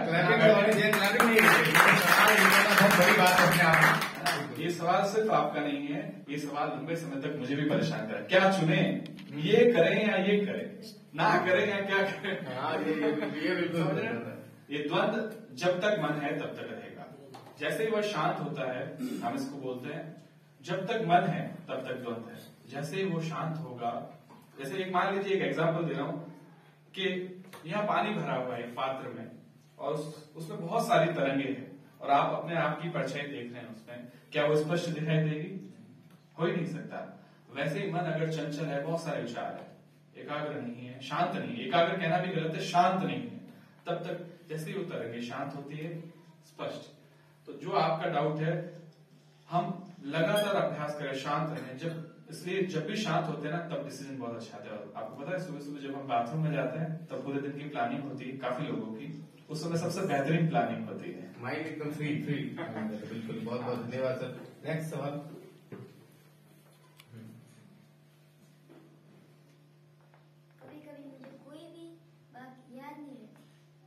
बहुत बड़ी बात है अपने आप में। ये सवाल सिर्फ आपका नहीं है, ये सवाल लंबे समय तक मुझे भी परेशान कर, क्या चुने, ये करें या ये करें, ना करें या क्या करें। हाँ, ये ये बिल्कुल, ये द्वंद जब तक मन है तब तक रहेगा। जैसे ही वह शांत होता है, हम इसको बोलते हैं जब तक मन है तब तक द्वंद है। जैसे ही वो शांत होगा, जैसे एक मान लीजिए, एक एग्जांपल दे रहा हूं कि यहाँ पानी भरा हुआ है एक पात्र में और उस, उसमें बहुत सारी तरंगे हैं और आप अपने आप की परछाई देख रहे हैं उसमें, क्या वो स्पष्ट दिखाई देगी? हो ही नहीं सकता। वैसे ही मन अगर चंचल है, बहुत सारे विचार है, एकाग्र नहीं है, शांत नहीं है, एकाग्र कहना भी गलत है, शांत नहीं है, तब तक जैसे ही वो तरंगे शांत होती है स्पष्ट। तो जो आपका डाउट है, हम लगातार अभ्यास करें, शांत रहें। जब इसलिए जब भी शांत होते हैं ना, तब डिसीजन बहुत अच्छा आता है। आपको पता है सुबह सुबह जब हम बाथरूम में जाते हैं तब पूरे दिन की प्लानिंग होती है काफी लोगों की, उस समय सबसे बेहतरीन प्लानिंग होती है, माइंड एकदम फ्री फ्री। बिल्कुल, बहुत बहुत धन्यवाद सर। नेक्स्ट सवाल। कभी कभी मुझे कोई भी बात याद नहीं रहती,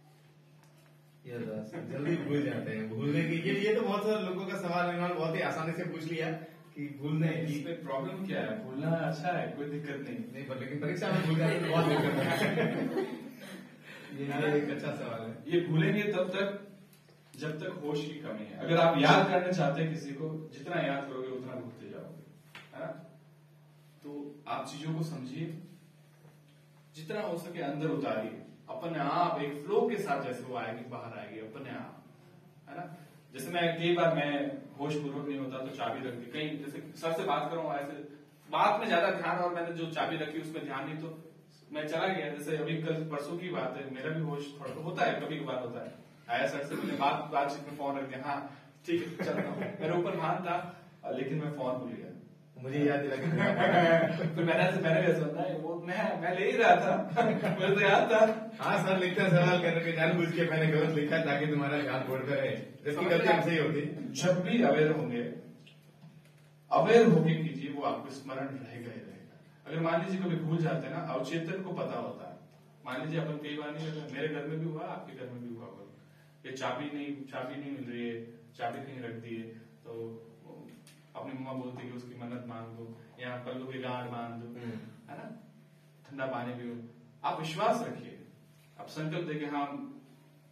ये जल्दी भूल जाते हैं, भूलने की ये ये तो बहुत सारे लोगों का सवाल है, इन्होंने बहुत ही आसानी से पूछ लिया कि भूलने की। इसमें प्रॉब्लम क्या है? भूलना अच्छा है, कोई दिक्कत नहीं नहीं, पर लेकिन परीक्षा में भूल जाए तो बहुत दिक्कत है। ये ये एक अच्छा सवाल है। ये भूलेंगे तब तक जब तक होश की कमी है। अगर आप याद करना चाहते हैं किसी को, जितना याद करोगे उतना भूलते जाओगे, है ना। तो आप चीजों को समझिए, जितना हो सके अंदर उतारिए, अपने आप एक फ्लो के साथ, जैसे वो आएगी बाहर आएगी अपने आप, है ना। जैसे मैं कई बार मैं होश पूर्वक नहीं होता तो चाबी रख दी कहीं, जैसे सर से बात करूं, ऐसे बात में ज्यादा ध्यान और मैंने जो चाबी रखी उसमें ध्यान नहीं, तो मैं चला गया। जैसे अभी कल परसों की बात है, मेरा भी होश थोड़ा तो होता है, कभी कभार होता है, आया सर से मैंने बात बातचीत में फोन रख दिया, हाँ ठीक है चलता हूँ, मेरे ऊपर ध्यान था लेकिन मैं फोन भूल गया, मुझे याद दिला फिर मैंने मैंने भी सुना वो मैं मैं ले ही रहा था, मुझे तो याद था। हाँ सर, लिखते सवाल करने के जानबूझ के मैंने गलत लिखा ताकि तुम्हारा ध्यान बोर्ड पे रहे, जबकि गलती हमसे ही होती। जब भी अवेयर होंगे, अवेयर होके कीजिए, वो आपको स्मरण रहेगा ही रहेगा। अगर मान लीजिए कभी भूल जाते हैं ना, अवचेतन को पता होता है। मान लीजिए अपन कई बार नहीं, मेरे घर में भी हुआ, आपके घर में भी हुआ, ये चाबी नहीं चाबी नहीं मिल रही है, चाबी कहीं रख दी है, तो अपनी मम्मा बोलती है कि उसकी मन्नत मांग दो या पल्लू की गांठ बांध दो, है ना, ठंडा पानी पियो। आप विश्वास रखिए, आप संकल्प देके हाँ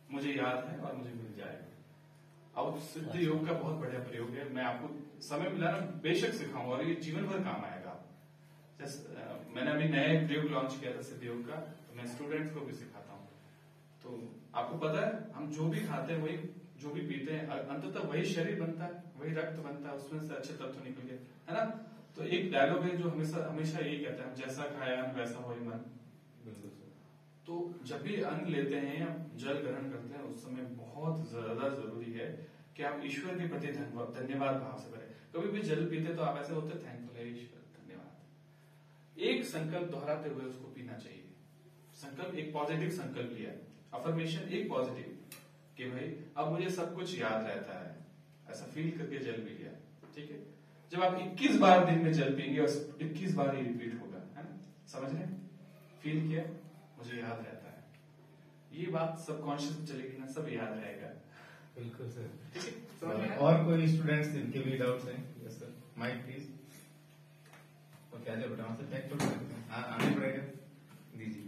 मुझे याद है और मुझे मिल जाएगा। अब सिद्ध योग का बहुत बढ़िया प्रयोग है, मैं आपको समय मिला ना बेशक सिखाऊंगा और ये जीवन भर काम आएगा। जैसे मैंने अभी नया प्रयोग लॉन्च किया था सिद्ध योग का, तो मैं स्टूडेंट्स को भी सिखाता हूँ। तो आपको पता है हम जो भी खाते हैं वही जो भी पीते हैं अंततः वही शरीर बनता है, वही रक्त बनता है, उसमें से अच्छे तत्व निकल गए, है ना। तो एक डायलॉग है जो हमेशा हमेशा यही कहता है, जैसा खाया अन्न वैसा हो मन। बिल्कुल। तो जब भी अन्न लेते हैं या जल ग्रहण करते हैं उस समय बहुत ज्यादा जरूरी है कि आप ईश्वर के प्रति धन्यवाद भाव से करें। कभी भी जल पीते तो आप ऐसे होते थैंकफुल है ईश्वर धन्यवाद। एक संकल्प दोहराते हुए उसको पीना चाहिए। संकल्प एक पॉजिटिव संकल्प लिया, अफर्मेशन एक पॉजिटिव कि भाई अब मुझे सब कुछ याद रहता है, ऐसा फील करके जल पी लिया। ठीक है, जब आप इक्कीस बार दिन में जल पिएंगे और इक्कीस बार ही रिपीट होगा, है ना, समझ रहे हैं? फील किया, मुझे याद रहता है, ये बात सबकॉन्शियस में चलेगी ना, सब याद रहेगा। बिल्कुल सर। ठीक है, समझ में आया? और कोई स्टूडेंट्स इनके भी डाउट्स हैं? Yes sir, mike please. और क्या जब बताओ सर, टैग छोड़ सकते हैं, आने पड़ेगा, दीजिए।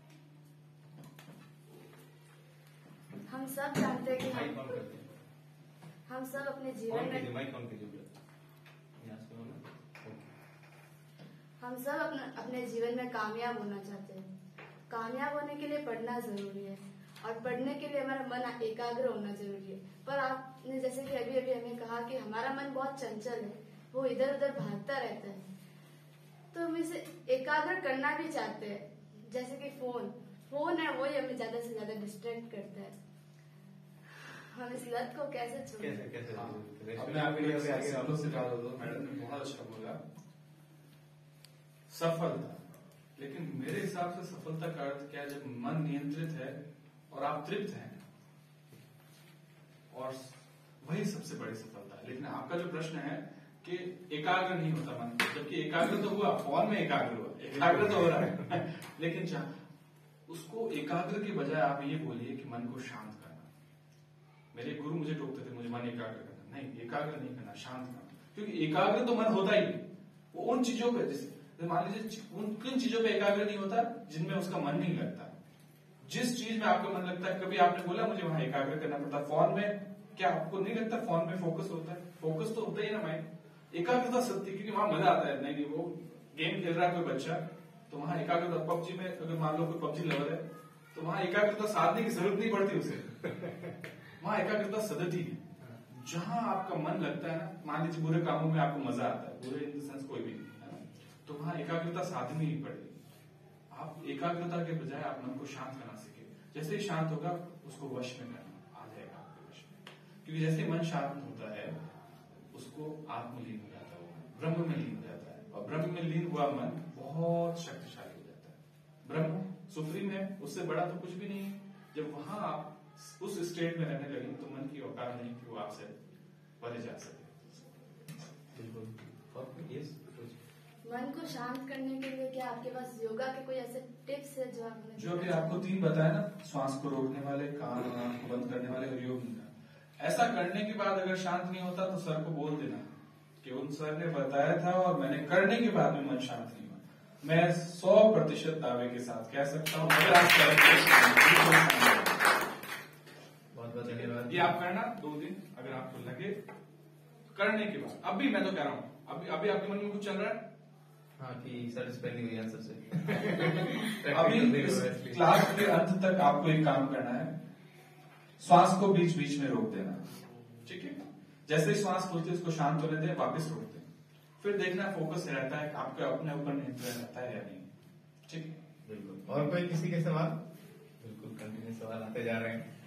हम सब जानते हैं कि माइक हम ऑन करते हैं, हम सब अपने ऑन जीवन कीजिए, में माइक ऑन कीजिए। यहाँ सुनो ना, ओके। हम सब अपने अपने जीवन में कामयाब होना चाहते हैं। कामयाब होने के लिए पढ़ना जरूरी है और पढ़ने के लिए हमारा मन एकाग्र होना जरूरी है। पर आपने जैसे कि अभी अभी हमें कहा कि हमारा मन बहुत चंचल है, वो इधर उधर भागता रहता है, तो हम इसे एकाग्र करना भी चाहते हैं। जैसे कि फोन फोन है, वही हमें ज्यादा से ज्यादा डिस्ट्रैक्ट करता है। हम इस लत को कैसे छोड़ें? कैसे कैसे हाँ, रेशमी अब मैं आपके लिए आगे आगे शब्दों से बात होता हूँ। मैडम ने बहुत अच्छा बोला, सफलता। लेकिन मेरे हिसाब से सफलता का अर्थ क्या है? जब मन नियंत्रित है और आप तृप्त हैं, और वही सबसे बड़ी सफलता है। लेकिन आपका जो प्रश्न है कि एकाग्र नहीं होता मन, जबकि एकाग्र तो हुआ, फोन में एकाग्र हुआ, एकाग्र तो हो रहा है लेकिन जहाँ उसको एकाग्र के बजाय आप ये बोलिए कि मन को शांत करना। मेरे गुरु मुझे टोकते थे, मुझे मन एकाग्र करना, नहीं, एकाग्र नहीं करना, शांत करना। क्योंकि एकाग्र तो मन होता ही, वो उन चीजों पे, जैसे मान लीजिए उन किन चीजों पे एकाग्र नहीं होता जिनमें उसका मन नहीं लगता। जिस चीज में आपका मन लगता है, कभी आपने बोला मुझे वहां एकाग्र करना पड़ता। फोन में क्या आपको नहीं लगता फोन में फोकस होता है? फोकस तो होता ही ना माइंड, एकाग्रता सत्य, क्योंकि वहां मजा आता है। नहीं नहीं, वो गेम खेल रहा है कोई बच्चा, तो वहां एकाग्रता, पबजी में अगर मान लो कोई पबजी लवर है तो वहां एकाग्रता साधने की जरूरत नहीं पड़ती उसे वहां एकाग्रता सदती है। जहां आपका मन लगता है ना, मान लीजिए बुरे कामों में आपको मजा आता है, बुरे इन द सेंस कोई भी, है ना, तो वहां एकाग्रता साधनी ही पड़ेगी। आप एकाग्रता के बजाय आप मन को शांत करना सीखे। जैसे ही शांत होगा उसको वश में करना आ जाएगा आपके वश में। क्योंकि जैसे मन शांत होता है उसको आत्मलीन हो जाता है, ब्रह्म में लीन हो जाता है, और ब्रह्म में लीन हुआ मन बहुत शक्तिशाली हो जाता है। ब्रह्म सुप्रीम है, उससे बड़ा तो कुछ भी नहीं है। जब वहां आप उस स्टेट में रहने लगे तो मन की औकात नहीं कि वो आपसे परे जा सके। बिल्कुल। यस, मन को शांत करने के लिए क्या आपके पास योगा के कोई ऐसे टिप्स है जो आपने जो अभी आपको तीन बताया ना, श्वास को रोकने वाले, कान और आंख को बंद करने वाले और योग निद्रा। ऐसा करने के बाद अगर शांत नहीं होता तो सर को बोल देना कि उन सर ने बताया था और मैंने करने के बाद में मन शांत नहीं हुआ। मैं सौ प्रतिशत दावे के साथ कह सकता हूँ अगर आप बहुत बहुत धन्यवाद। ये आप करना दो दिन, अगर आपको लगे करने के बाद। अभी मैं तो कह रहा हूँ, अभी अभी आपके मन में कुछ चल रहा है? हाँ, कि सेटिस्फाई नहीं हुई आंसर से अभी इस क्लास के अंत तक आपको एक काम करना है, श्वास को बीच बीच में रोक देना। ठीक है, जैसे ही श्वास खुलती है उसको शांत होने दें, वापस रोक दें, फिर देखना फोकस रहता है, आपके अपने ऊपर नियंत्रण रहता है या नहीं। ठीक है, बिल्कुल। और कोई किसी के सवाल? बिल्कुल, कंटिन्यू सवाल आते जा रहे हैं।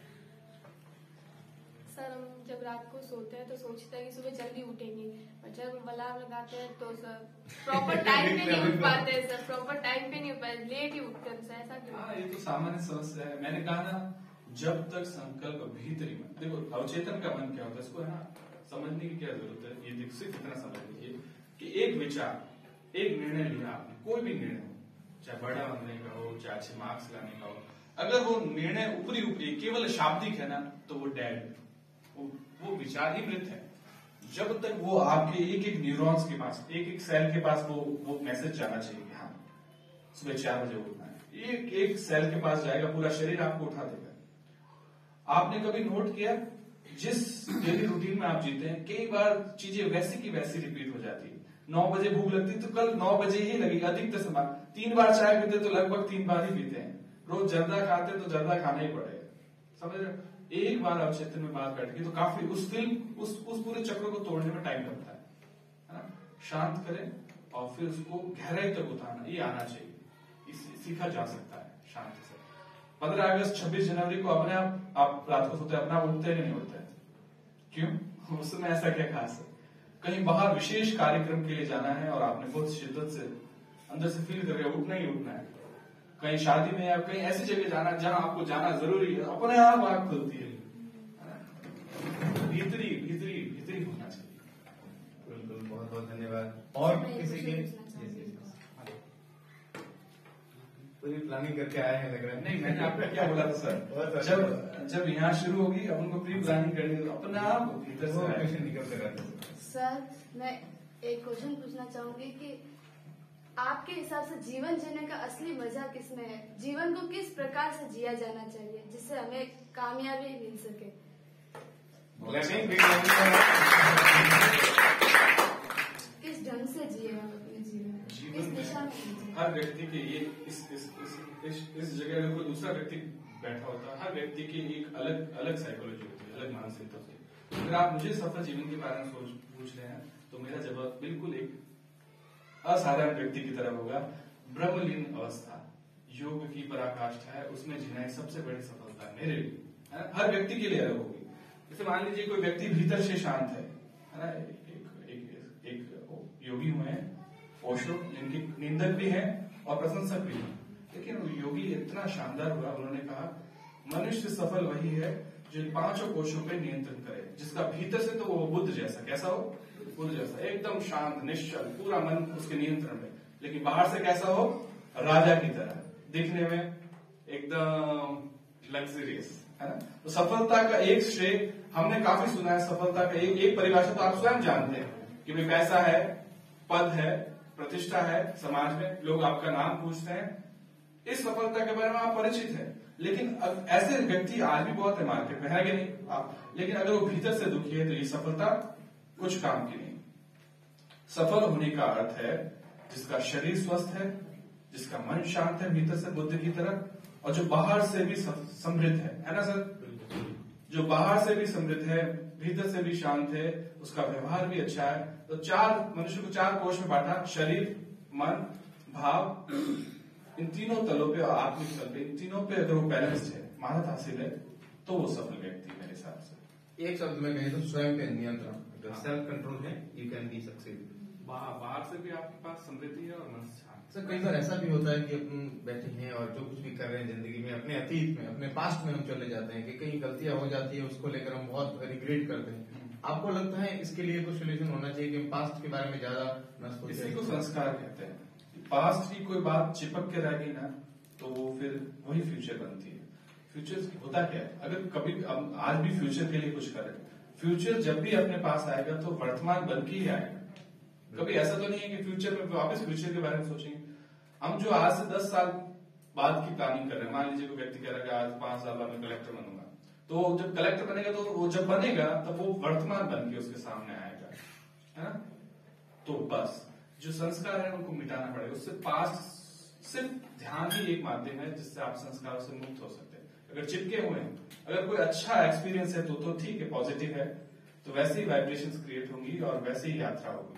सर, हम जब रात को सोते हैं तो सोचते हैं कि सुबह जल्दी उठेंगे, और जब अलार्म लगाते हैं तो सर प्रॉपर टाइम पे नहीं उठ पाते हैं। सर प्रॉपर टाइम पे नहीं उठ पाते, लेट ही उठते हैं सर, ऐसा क्यों? हाँ, ये तो सामान्य समस्या है। मैंने कहा ना, जब तक संकल्प भीतरी में, देखो अवचेतन का मन क्या होता है, इसको है ना समझने की क्या जरूरत है। ये विकसित इतना समझ लीजिए कि एक विचार, एक निर्णय लिया आपने, कोई भी निर्णय हो, चाहे बड़ा बनने का हो, चाहे अच्छे मार्क्स लाने का हो, अगर वो निर्णय ऊपरी ऊपरी केवल शाब्दिक है ना, तो वो डेड, वो, वो विचार ही मृत है। जब तक वो आपके एक एक न्यूरॉन्स के पास, एक एक सेल के पास वो वो मैसेज जाना चाहिए कि हाँ सुबह चार बजे उठना है, एक एक सेल के पास जाएगा, पूरा शरीर आपको उठा देगा। आपने कभी नोट किया जिस डेली रूटीन में आप जीते हैं कई बार चीजें वैसी की वैसी रिपीट हो जाती है। नौ बजे भूख लगती तो कल नौ बजे ही लगेगी अधिकतर समय। तीन बार चाय पीते तो लगभग तीन बार ही पीते हैं। रोज जर्दा खाते तो जर्दा खाना ही पड़ेगा। समझ रहे हो? एक बार आप क्षेत्र में बात बैठेगी तो काफी उस फिल्म उस उस पूरे चक्र को तोड़ने में टाइम लगता है, है ना। शांत करें और फिर उसको गहराई तक उतारना, ये आना चाहिए, इस सीखा जा सकता है शांति से। पंद्रह अगस्त छब्बीस जनवरी को अपने आप आप रात को सोते अपने आप उठते हैं नहीं उठते? क्यों? उस समय ऐसा क्या खास है? कहीं बाहर विशेष कार्यक्रम के लिए जाना है और आपने बहुत शिद्दत से अंदर से फील करके उठना ही उठना है। कहीं शादी में या कहीं ऐसी जगह जाना जहां आपको जाना जरूरी है, अपने आप आंख खुलती है, भीतरी भीतरी भीतरी होना चाहिए। बिल्कुल, बहुत बहुत धन्यवाद। और किसी के पूरी प्लानिंग करके आए हैं लग रहा है। नहीं, मैंने आपको क्या बोला था सर, जब जब यहाँ शुरू होगी अपन को प्री प्लानिंग करनी है, अपने आप भीतर से क्वेश्चन निकलते रहते हैं। सर मैं एक क्वेश्चन पूछना चाहूंगी कि आपके हिसाब से जीवन जीने का असली मजा किसमें है? जीवन को किस प्रकार से जिया जाना चाहिए जिससे हमें कामयाबी मिल सके? किस ढंग से जिए हम अपने जीवन में, किस दिशा में जिए? हर व्यक्ति के ये इस इस इस इस, इस जगह अगर कोई दूसरा व्यक्ति बैठा होता है, हर व्यक्ति की एक अलग अलग साइकोलॉजी होती है, अलग मानसिकता होती है। अगर आप मुझे सफल जीवन के बारे में सोच पूछ रहे हैं तो मेरा जवाब बिल्कुल एक असाधारण व्यक्ति की तरह होगा। ब्रह्मलीन अवस्था, योग की पराकाष्ठा है, उसमें जीना सबसे बड़ी सफलता है मेरे लिए, है ना। हर व्यक्ति के लिए अलग होगी। जैसे मान लीजिए कोई व्यक्ति भीतर से शांत है, है ना। एक एक एक योगी हुए हैं ओशो, जिनके निंदक भी हैं और प्रशंसक भी हैं, लेकिन वो योगी इतना शानदार हुआ, उन्होंने कहा मनुष्य सफल वही है जो इन पांचों कोशों पे नियंत्रण करे, जिसका भीतर से तो वो बुद्ध जैसा, कैसा हो, बुद्ध जैसा, एकदम शांत निश्चल, पूरा मन उसके नियंत्रण में, लेकिन बाहर से कैसा हो, राजा की तरह, दिखने में एकदम लग्जरियस, है ना। तो सफलता का एक श्रेय हमने काफी सुना है। सफलता का एक एक परिभाषा तो आप स्वयं जानते हैं कि भाई पैसा है, पद है, प्रतिष्ठा है, समाज में लोग आपका नाम पूछते हैं, इस सफलता के बारे में आप परिचित हैं। लेकिन ऐसे व्यक्ति आज भी बहुत है मार्केट में, है कि नहीं आप, लेकिन अगर वो भीतर से दुखी है तो ये सफलता कुछ काम की नहीं। सफल होने का अर्थ है जिसका शरीर स्वस्थ है, जिसका मन शांत है भीतर से बुद्ध की तरह, और जो बाहर से भी समृद्ध है, है ना सर। जो बाहर से भी समृद्ध है, भीतर से भी शांत है, उसका व्यवहार भी अच्छा है। तो चार मनुष्य को चार कोश में बांटा, शरीर, मन, भाव, इन तीनों तलों पे और आत्मिक तल पे, इन तीनों पे अगर वो बैलेंस्ड है, महारत हासिल है, तो वो सफल व्यक्ति मेरे हिसाब से। एक शब्द में कहें तो स्वयं पे नियंत्रण, अगर सेल्फ कंट्रोल है, यू कैन बी सक्सेसफुल। बाहर से भी आपके पास समृद्धि है और मन शांत। सर कई बार ऐसा भी होता है कि अपन बैठे हैं और जो कुछ भी कर रहे हैं जिंदगी में, अपने अतीत में, अपने पास्ट में हम चले जाते हैं कि कहीं गलतियां हो जाती है, उसको लेकर हम बहुत रिग्रेट करते हैं। आपको लगता है इसके लिए कोई सोल्यूशन होना चाहिए कि पास्ट के बारे में ज्यादा न सोचें? इसी को संस्कार कहते हैं। पास्ट की कोई बात चिपक के रहेगी ना तो वो फिर वही फ्यूचर बनती है। फ्यूचर होता क्या है, अगर कभी आज भी फ्यूचर के लिए कुछ करें, फ्यूचर जब भी अपने पास आएगा तो वर्तमान बन के ही आएगा। कभी ऐसा तो नहीं है कि फ्यूचर में वापस फ्यूचर के बारे में सोचेंगे। हम जो आज से दस साल बाद की प्लानिंग कर रहे हैं, मान लीजिए कोई व्यक्ति कह रहा है कि आज पांच साल बाद मैं कलेक्टर बनूंगा, तो जब कलेक्टर बनेगा तो वो जब बनेगा तब वो वर्तमान बन के उसके सामने आएगा, है ना। तो बस जो संस्कार है उनको मिटाना पड़ेगा। उससे पास सिर्फ ध्यान ही एक माध्यम है जिससे आप संस्कारों से मुक्त हो सकते हैं। अगर चिपके हुए हैं, अगर कोई अच्छा एक्सपीरियंस है तो तो ठीक है, पॉजिटिव है, तो वैसे ही वाइब्रेशंस क्रिएट होंगी और वैसे ही यात्रा होगी।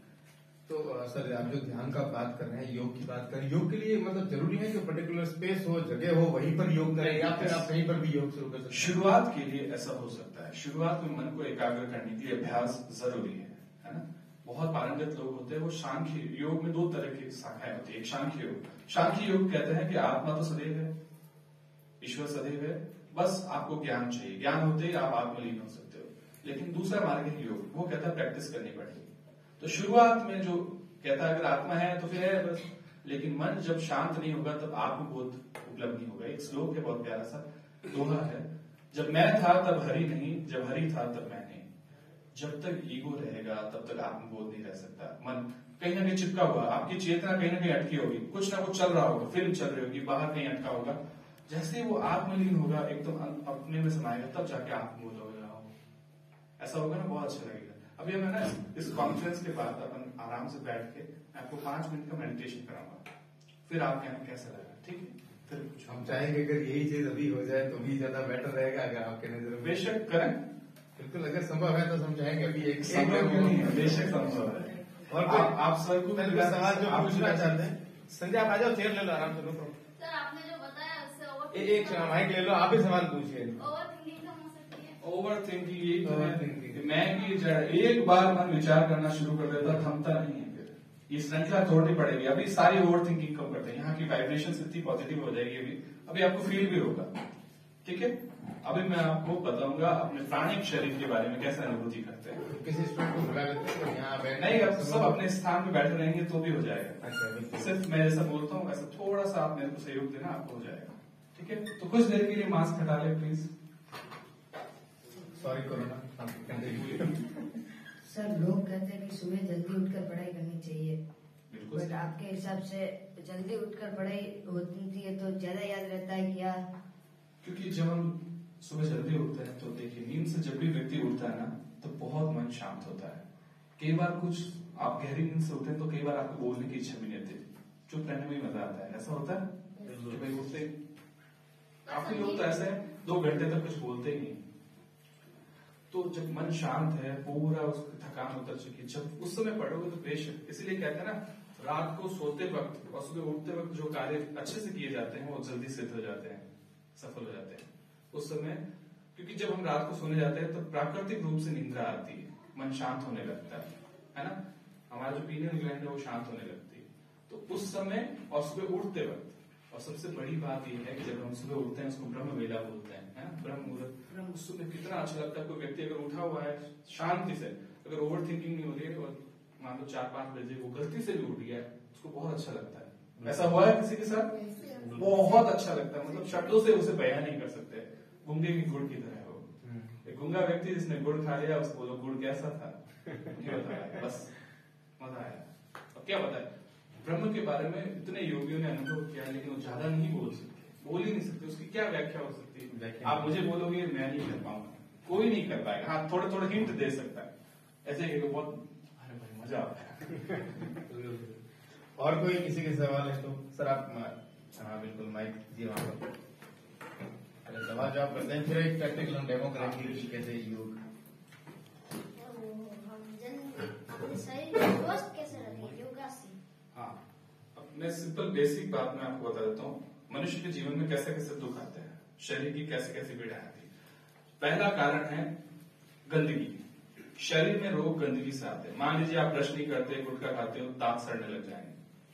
तो सर आप जो ध्यान का बात कर रहे हैं, योग की बात कर रहे हैं, योग के लिए मतलब जरूरी है कि पर्टिकुलर स्पेस हो, जगह हो, वहीं पर योग करें, या फिर आप कहीं पर भी योग शुरू कर सकते हैं? शुरुआत के लिए ऐसा हो सकता है। शुरुआत में मन को एकाग्र करने के लिए अभ्यास जरूरी है, है ना। बहुत पारंगत लोग होते हैं, वो सांख्य योग में दो तरह की शाखाएं होती है। एक सांख्य योग, सांख्य योग कहते हैं कि आत्मा तो सदैव है, ईश्वर सदैव है, बस आपको ज्ञान चाहिए, ज्ञान होते ही आप आत्मलीन हो सकते हो। लेकिन दूसरा मार्ग है योग, वो कहता है प्रैक्टिस करनी पड़ेगी। तो शुरुआत में जो कहता है अगर आत्मा है तो फिर है बस, लेकिन मन जब शांत नहीं होगा तब आत्मबोध उपलब्ध नहीं होगा। एक श्लोक है बहुत प्यारा सा, दोहा है, जब मैं था तब हरि नहीं, जब हरि था तब मैं नहीं। जब तक ईगो रहेगा तब तक आत्मबोध नहीं रह सकता। मन कहीं ना कहीं चिपका हुआ, आपकी चेतना कहीं ना कहीं अटकी होगी, कुछ ना कुछ चल रहा होगा, फिल्म चल रही होगी, बाहर कहीं अटका होगा, जैसे ही वो आत्मलीन होगा एकदम तो अपने में समाएगा, तब जाके आप बोल हो जाओ, ऐसा होगा ना, बहुत अच्छा लगेगा। अभी हमें ना इस कॉन्फ्रेंस के बाद अपन आराम से बैठ के आपको पांच मिनट का मेडिटेशन कराऊंगा, फिर आप कहना कैसा लगा, ठीक है? फिर कुछ हम चाहेंगे अगर यही चीज अभी हो जाए तो भी ज्यादा बेटर रहेगा, अगर आपके नजर में। बेशक करें, बिल्कुल, अगर संभव है तो हम चाहेंगे अभी एक संभव क्यों नहीं है, बेशक संभव है। और आप, आप सर को पहले सवाल जो आप पूछना चाहते हैं, संजय आप आ जाओ, चेयर ले लो, आराम से लो। सर आपने जो बताया उससे ओवर ए- एक माइक ले लो, आप ही सवाल पूछिए। ओवर थिंकिंग कम हो सकती है। ओवर थिंकिंग यही तो Overthinking। है, मैं की जड़ एक बार मन विचार करना शुरू कर देता थमता नहीं है, फिर ये श्रृंखला तोड़नी पड़ेगी। अभी सारी ओवर थिंकिंग कम करते हैं, यहाँ की वाइब्रेशन इतनी पॉजिटिव हो जाएगी, अभी अभी आपको फील भी होगा, ठीक है? अभी मैं आपको बताऊंगा अपने प्राणिक शरीर के बारे में कैसे अनुभूति करते हैं। किसी स्टूडेंट को बुला लेते हैं यहाँ बैठ नहीं, अब सब अपने स्थान पे बैठे रहेंगे तो भी हो जाएगा। अच्छा, बिल्कुल। सिर्फ मैं जैसा बोलता हूँ वैसा थोड़ा सा आप मेरे को सहयोग देना, आपको हो जाएगा, ठीक है? तो कुछ देर के लिए मास्क हटा ले प्लीज। Sorry corona. सर लोग कहते हैं कि सुबह जल्दी उठकर पढ़ाई करनी चाहिए, बिल्कुल बट आपके हिसाब से जल्दी उठकर पढ़ाई होती है तो ज्यादा याद रहता है क्या? क्योंकि जब हम सुबह जल्दी उठते हैं तो देखिए, नींद से जब भी व्यक्ति उठता है ना तो बहुत मन शांत होता है। कई बार कुछ आप गहरी नींद से उठते हैं तो कई बार आपको बोलने की इच्छा भी नहीं होती, चुप रहने में ही मजा आता है। ऐसा होता है कि भाई उठते, काफी लोग तो ऐसे हैं दो घंटे तक कुछ बोलते ही नहीं। तो जब मन शांत है, पूरा उसकी थकान उतर चुकी है, जब उस समय पढ़ोगे तो बेशक, इसीलिए कहते हैं ना, रात को सोते वक्त और सुबह उठते वक्त जो कार्य अच्छे से किए जाते हैं वो जल्दी सिद्ध हो जाते हैं, सफल हो जाते हैं उस समय। क्योंकि जब हम रात को सोने जाते हैं तो प्राकृतिक रूप से निंद्रा आती है, मन शांत होने लगता है, है ना? हमारा जो पीनियल ग्लैंड है वो शांत होने लगती है। तो उस समय और सुबह उठते वक्त, और सबसे बड़ी बात यह है कि जब हम सुबह उठते हैं उसको ब्रह्म वेला बोलते हैं, है ना? ब्रह्म मुहूर्त। उस समय कितना अच्छा लगता है। कोई व्यक्ति अगर उठा हुआ है शांति से, अगर ओवर थिंकिंग नहीं हो रही है और मान लो चार पांच बजे वो गलती से भी उठ गया है, उसको बहुत अच्छा लगता है। ऐसा हुआ है किसी के साथ? बहुत अच्छा लगता है, मतलब शब्दों से उसे बयान नहीं कर सकते। गूंगे की गुड़ की तरह हो, एक गूंगा व्यक्ति जिसने गुड़ खा लिया उसको बोलो गुड़ कैसा था, नहीं बताया, बस मजा आया। अब क्या बताए, ब्रह्म के बारे में इतने योगियों ने अनुभव किया, लेकिन वो ज्यादा नहीं बोल सकते, बोल ही नहीं सकते। उसकी क्या व्याख्या हो सकती है? आप मुझे बोलोगे मैं नहीं कर पाऊंगा, कोई नहीं कर पाएगा। हाँ, थोड़े थोड़े हिंट दे सकता है, ऐसे ही बहुत अरे भाई मजा आता है। और कोई किसी के सवाल है तो सर आप, हाँ बिल्कुल, माइक जी वहाँ पर अरे सवाल जवाब करते हैं, फिर एक प्रैक्टिकल हम डेमो करेंगे कि कैसे योग। वो हम जन अपने शरीर को स्वस्थ कैसे रखें योगा से? हाँ, अब मैं सिंपल बेसिक बात मैं आपको बता देता हूँ। मनुष्य के जीवन में कैसे कैसे दुख आते हैं, शरीर की कैसे कैसे पीड़ाएं आती है। पहला कारण है गंदगी। शरीर में रोग गंदगी से आते हैं। मान लीजिए आप ब्रश नहीं करते, गुटखा खाते हो, दांत सड़ने लग जाएंगे।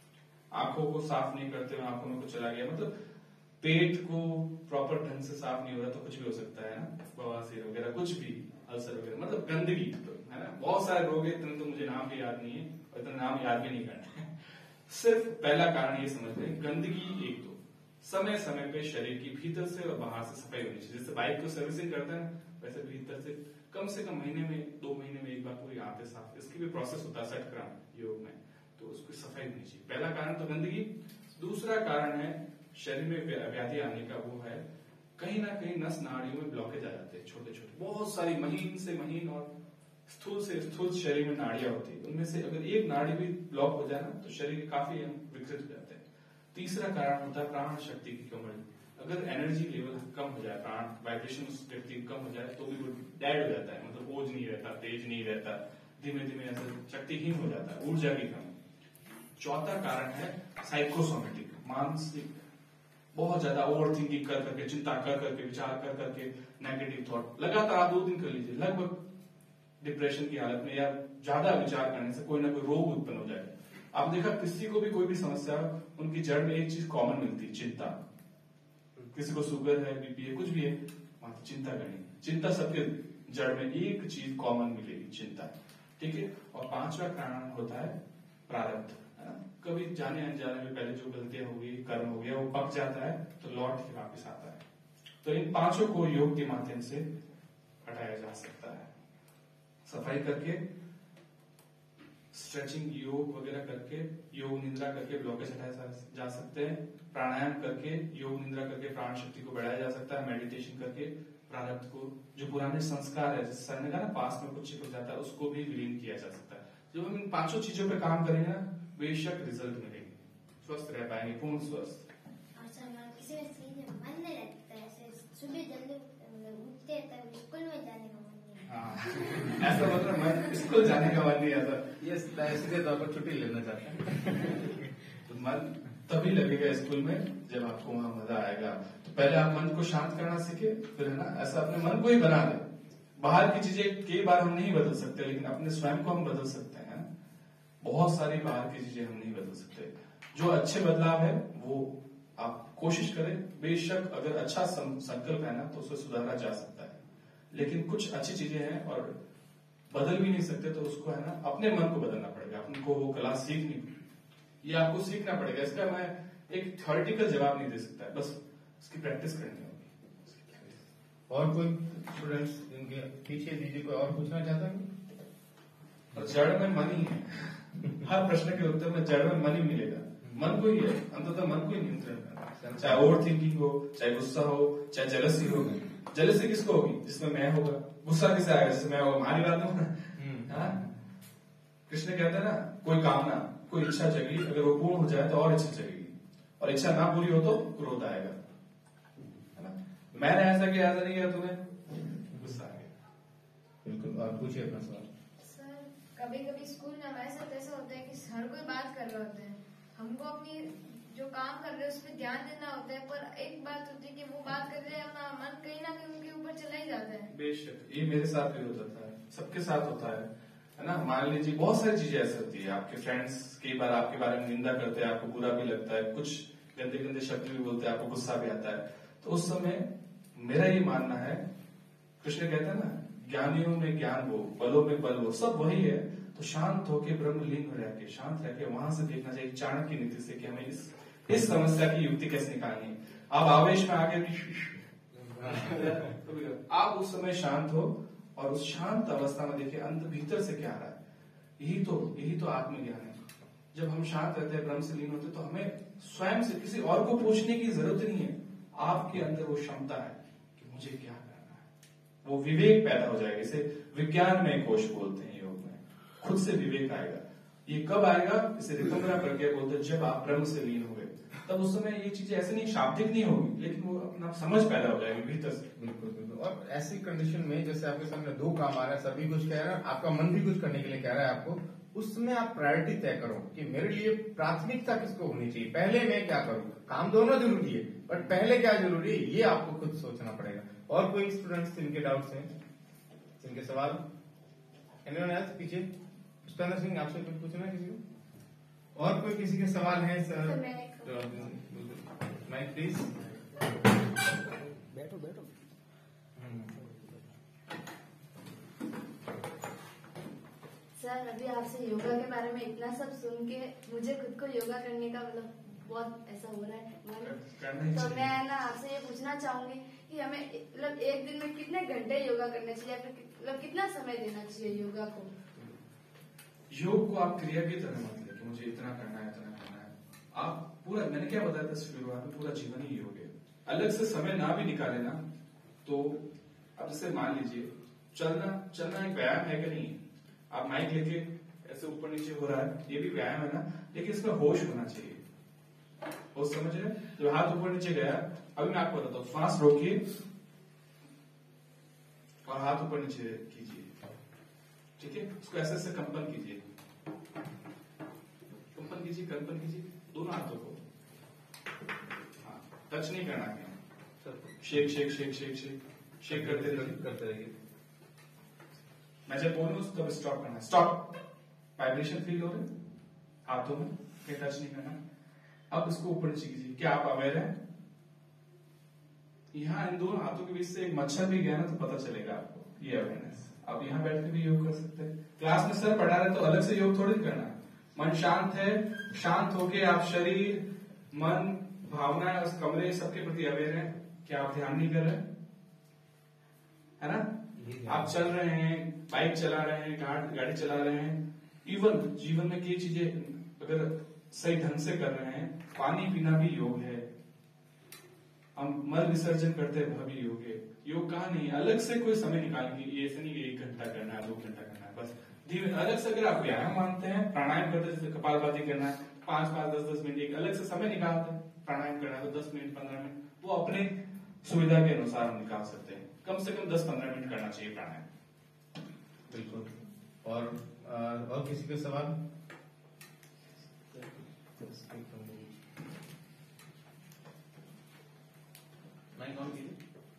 आंखों को साफ नहीं करते हो, आंखों में कुछ चला गया, मतलब पेट को प्रॉपर ढंग से साफ नहीं हो रहा तो कुछ भी हो सकता है ना, बवासीर वगैरह, कुछ भी, अल्सर वगैरह, मतलब गंदगी तो है ना। बहुत सारे रोग है, इतने तो मुझे नाम भी याद नहीं है और इतना नाम याद भी नहीं करना है। सिर्फ पहला कारण ये समझते हैं, गंदगी। एक तो समय समय पे शरीर की भीतर से और बाहर से सफाई होनी चाहिए। जैसे बाइक को सर्विसिंग करते हैं वैसे भीतर से कम से कम महीने में, दो महीने में एक बार पूरी आंतें साफ, इसकी भी प्रोसेस होता है सटक्रम योग में, तो उसकी सफाई होनी चाहिए। पहला कारण तो गंदगी। दूसरा कारण है शरीर में व्याधि आने का, वो है कहीं ना कहीं नस नाड़ियों में ब्लॉकेज आ जाते हैं, छोटे छोटे, बहुत सारी महीन से महीन और स्थूल से स्थूल शरीर में नाड़ियां होती है। उनमें से अगर एक नाड़ी भी ब्लॉक हो जाए ना तो शरीर काफी विकसित हो जाते हैं। तीसरा कारण होता है प्राण शक्ति की कमी। अगर एनर्जी लेवल कम हो जाए, प्राण वाइब्रेशन उस व्यक्ति कम हो जाए तो भी वो डेड हो जाता है, मतलब ओज नहीं रहता, तेज नहीं रहता, धीमे धीमे ऐसे शक्तिहीन हो जाता है, ऊर्जा की कमी। चौथा कारण है साइकोसोमेटिक, मानसिक, बहुत ज्यादा ओवर थिंकिंग कर करके, चिंता कर करके, विचार कर करके, नेगेटिव थॉट लगातार आप दो दिन कर लीजिए, लगभग डिप्रेशन की हालत में या ज्यादा विचार करने से कोई ना कोई रोग उत्पन्न हो जाए। आप देखा किसी को भी कोई भी समस्या, उनकी जड़ में एक चीज कॉमन मिलती है, चिंता। किसी को शुगर है, बीपी है, कुछ भी है, वहां चिंता करनी। चिंता सबके जड़ में एक चीज कॉमन मिलेगी, चिंता, ठीक है। और पांचवा कारण होता है प्रारब्ध, है ना। कभी जाने अनजाने में पहले जो गलतियां हो गई, कर्म हो गया, वो पक जाता है तो लौट के वापिस आता है। तो इन पांचों को योग के माध्यम से हटाया जा सकता है, सफाई करके, स्ट्रेचिंग, योग वगैरह करके, योग निद्रा करके ब्लॉकेज हटाया जा सकते हैं। प्राणायाम करके, योग निद्रा करके प्राण शक्ति को बढ़ाया जा सकता है। मेडिटेशन करके प्रारब्ध को, जो पुराने संस्कार है, जैसे सर ने कहा ना पास में कुछ चिपक जाता है, उसको भी विलीन किया जा सकता है। जब हम इन पांचों चीजों पे काम करेंगे ना, बेशक रिजल्ट मिलेंगे, स्वस्थ रह पाएंगे, पूर्ण स्वस्थ। और सर मैं किसी चीज में मन नहीं लगता है, ऐसे सुबह जल्दी उठते तब स्कूल में जाने का मन नहीं। हाँ ऐसा मतलब मैं स्कूल जाने का मन नहीं आता, ये सीधे तौर पर छुट्टी लेना चाहता है। तो मन तभी लगेगा स्कूल में जब आपको वहां मजा आएगा। तो पहले आप मन को शांत करना सीखे, फिर है ना ऐसा अपने मन को ही बना दे। बाहर की चीजें कई बार हम नहीं बदल सकते, लेकिन अपने स्वयं को हम बदल सकते हैं। बहुत सारी बाहर की चीजें हम नहीं बदल सकते। जो अच्छे बदलाव है वो आप कोशिश करें। बेशक अगर अच्छा संकल्प है ना तो उसे सुधारा जा सकता है, लेकिन कुछ अच्छी चीजें हैं और बदल भी नहीं सकते, तो उसको है ना अपने मन को बदलना पड़ेगा। आपको वो कला सीखनी, ये आपको सीखना पड़ेगा। इसका मैं एक थ्योरेटिकल जवाब नहीं दे सकता, बस उसकी प्रैक्टिस करनी होगी। और कोई स्टूडेंट्स इनके पीछे दीजिए, कोई और पूछना चाहता है? और जड़ में मन ही है, हर प्रश्न के उत्तर में जड़ में मन ही मिलेगा। मन को ही है, अंततः मन को ही नियंत्रण करना, चाहे ओवर थिंकिंग हो, चाहे गुस्सा हो, चाहे जेलसी हो। जेलसी किसको होगी? जिसमें मैं होगा। गुस्सा किसे आएगा? जिसमें मैं होगा। हमारी बात हो। कृष्ण कहते हैं ना, कोई कामना, कोई इच्छा जगी, अगर वो पूर्ण हो जाए तो और इच्छा जगेगी, और इच्छा ना पूरी हो तो क्रोध आएगा, है ना। मैंने ऐसा किया, ऐसा नहीं किया, तुम्हें गुस्सा आ गया। बिल्कुल। और पूछिए अपना सवाल। कभी कभी स्कूल में हमारे साथ ऐसा होता है कि हर कोई बात कर रहे होते हैं, हमको अपनी जो काम कर रहे हैं उस पर ध्यान देना होता है, पर एक बात होती है कि वो बात कर रहे हैं, अपना मन कहीं ना कहीं उनके ऊपर चला ही जाता है। बेशक ये मेरे साथ भी हो जाता है, सबके साथ होता है, है ना। मान लीजिए बहुत सारी चीजें ऐसी होती है, आपके फ्रेंड्स कई बार आपके बारे में निंदा करते हैं, आपको बुरा भी लगता है, कुछ गंदे गंदे शब्द भी बोलते हैं, आपको गुस्सा भी आता है। तो उस समय मेरा ये मानना है, कृष्ण कहते हैं ना, ज्ञानियों में ज्ञान हो, बलों में बल हो, सब वही है। तो शांत होके ब्रह्मलीन में रह के, शांत रह के वहां से देखना चाहिए चाणक्य नीति से कि हमें इस इस समस्या की युक्ति कैसे निकालनी है। आप आवेश में आगे आप उस समय शांत हो और उस शांत अवस्था में देखिए अंत भीतर से क्या आ रहा है। यही तो यही तो आत्मज्ञान है। जब हम शांत रहते हैं, ब्रह्म से लीन होते हैं, तो हमें स्वयं से किसी और को पूछने की जरूरत नहीं है। आपके अंदर वो क्षमता है कि मुझे क्या करना है। वो विवेक पैदा हो जाएगा। इसे विज्ञान में कोश बोलते हैं, योग में खुद से विवेक आएगा। ये कब आएगा? इसे ऋतुमरा प्रज्ञा बोलते हैं। जब आप ब्रह्म से लीन हो गए, तब उस समय ये चीजें ऐसे नहीं शाब्दिक नहीं होगी, लेकिन वो अपना समझ पैदा हो जाएगी भीतर से। बिल्कुल बिल्कुल। और ऐसी कंडीशन में जैसे आपके सामने दो काम आ रहा है, सभी कुछ कह रहा है, आपका मन भी कुछ करने के लिए कह रहा है आपको, उसमें आप प्रायोरिटी तय करो कि मेरे लिए प्राथमिकता किसको होनी चाहिए, पहले मैं क्या करूं। काम दोनों जरूरी है, बट पहले क्या जरूरी है ये आपको खुद सोचना पड़ेगा। और कोई स्टूडेंट्स जिनके डाउट्स हैं, जिनके सवाल, एनीवन एल्स? पीछे पुष्पेंद्र सिंह, आपसे कुछ पूछना है किसी को? और कोई किसी के सवाल है सर? Mike please. बैठो बैठो। सर अभी आपसे योगा के बारे में इतना सब सुन के मुझे खुद को योगा करने का मतलब बहुत ऐसा हो रहा है मन। तो मैं ना आपसे ये पूछना चाहूंगी कि हमें मतलब एक दिन में कितने घंटे योगा करने चाहिए, फिर मतलब कितना समय देना चाहिए योगा को? योग को आप क्रिया की तरह मत लें कि मुझे इतना करना है, इतना करना है। आप पूरा, मैंने क्या बताया था शुरुआत में, पूरा जीवन ही योग है। अलग से समय ना भी निकाले ना, तो अब जैसे मान लीजिए चलना चलना एक व्यायाम है कि नहीं? आप माइक लेके ऐसे ऊपर नीचे हो रहा है, ये भी व्यायाम है ना, लेकिन इसमें होश होना चाहिए। होश समझ रहे? जो हाथ ऊपर नीचे गया, अभी मैं आपको बताता हूँ, सांस रोकिए और हाथ ऊपर नीचे कीजिए, ठीक है। उसको ऐसे ऐसे कंपन कीजिए, कंपन कीजिए, कंपन कीजिए दोनों हाथों को। हाँ, टच नहीं करना है, shake shake shake shake shake shake करते रहिए, करते रहिए। मैं जब बोलूं तब स्टॉप करना है। स्टॉप। वाइब्रेशन फील हो रहे हाथों में, फिर टच नहीं करना। अब इसको ऊपर नीचे कीजिए। क्या आप अवेयर हैं? यहाँ इन दोनों हाथों के बीच से एक मच्छर भी गया ना तो पता चलेगा आपको, ये अवेयरनेस। आप यहाँ बैठ के भी योग कर सकते हैं। क्लास में सर पढ़ा रहे तो अलग से योग थोड़ी करना है। मन शांत है, शांत होके आप शरीर, मन, भावना, उस कमरे सबके प्रति अवेयर हैं। क्या आप ध्यान नहीं कर रहे? है ना? आप चल रहे हैं, बाइक चला रहे हैं, गाड़ी चला रहे हैं, इवन जीवन में कई चीजें अगर सही ढंग से कर रहे हैं, पानी पीना भी योग है, हम मल विसर्जन करते हैं वह भी योग है। योग कहा नहीं, अलग से कोई समय निकालेंगे, ये ऐसे नहीं एक घंटा करना है, दो घंटा करना है, बस धीमे अलग से अगर आप व्यायाम मानते हैं, प्राणायाम करते हैं, जैसे कपालभाति करना है, पांच पांच दस दस मिनट एक अलग से समय निकालते हैं, प्राणायाम करना है तो दस मिनट पंद्रह मिनट, वो अपने सुविधा के अनुसार हम निकाल सकते हैं। कम से कम दस पंद्रह मिनट करना चाहिए प्राणायाम। बिल्कुल। और आ, और किसी का सवाल? माइक ऑन कीजिए।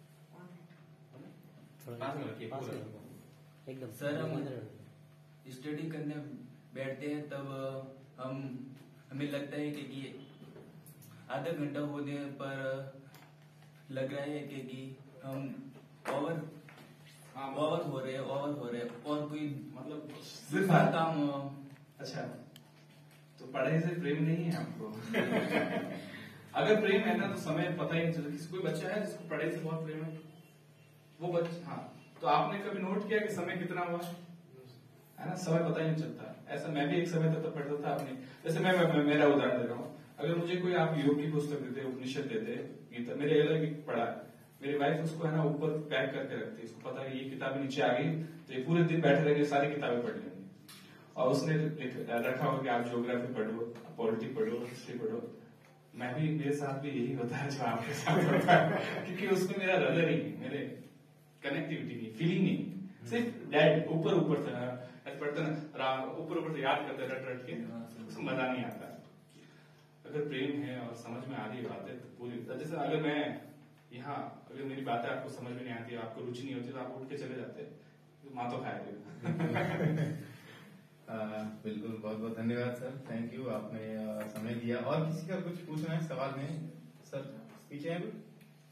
पास में रखिए पूरा। एकदम सर, हम स्टडी करने बैठते हैं तब हम हमें लगता है कि, कि आधा घंटा होने पर लग रहा है कि, कि हम ओवर हाँ, ओवर हो रहे हैं ओवर हो रहे हैं और कोई मतलब सिर्फ हर काम। अच्छा, तो पढ़ाई से प्रेम नहीं है आपको? अगर प्रेम है ना तो समय पता ही नहीं चलता। किसी कोई बच्चा है जिसको पढ़ाई से बहुत प्रेम है, वो बच्चा, हाँ, तो आपने कभी नोट किया कि समय कितना हुआ है ना? समय पता ही नहीं चलता। ऐसा मैं भी एक समय तक तो पढ़ता था अपने, जैसे मैं, मैं, मैं मेरा उदाहरण दे रहा हूँ। अगर मुझे कोई आप योग की पुस्तक देते, उपनिषद देते, गीता, मेरे अलग पढ़ा है, मेरी वाइफ उसको है ना ऊपर पैक करके रखती है, उसको पता है ये किताब नीचे आ गई तो ये पूरे दिन बैठे रहेंगे, सारी किताबें पढ़ लेंगे। और उसने रखा हो कि आप ज्योग्राफी पढ़ो, पॉलिटी पढ़ो, हिस्ट्री पढ़ो। मैं भी, मेरे साथ भी यही होता है जो आपके साथ होता है, क्योंकि उसमें मेरा रदर नहीं, मेरे कनेक्टिविटी नहीं, फीलिंग नहीं, सिर्फ डेड ऊपर ऊपर से ऐसे पढ़ते ना, ऊपर ऊपर से याद करते रट रट के, उसको मजा नहीं आता। अगर प्रेम है और समझ में आ रही बातें तो पूरी, जैसे अगर मैं यहाँ, अगर मेरी बातें आपको समझ में नहीं आती, आपको रुचि नहीं होती तो आप उठ के चले जाते, तो माँ तो खाएगी। बिल्कुल, बहुत बहुत धन्यवाद सर, थैंक यू, आपने आ, समय दिया। और किसी का कुछ पूछना है सवाल में? सर पीछे है कुछ?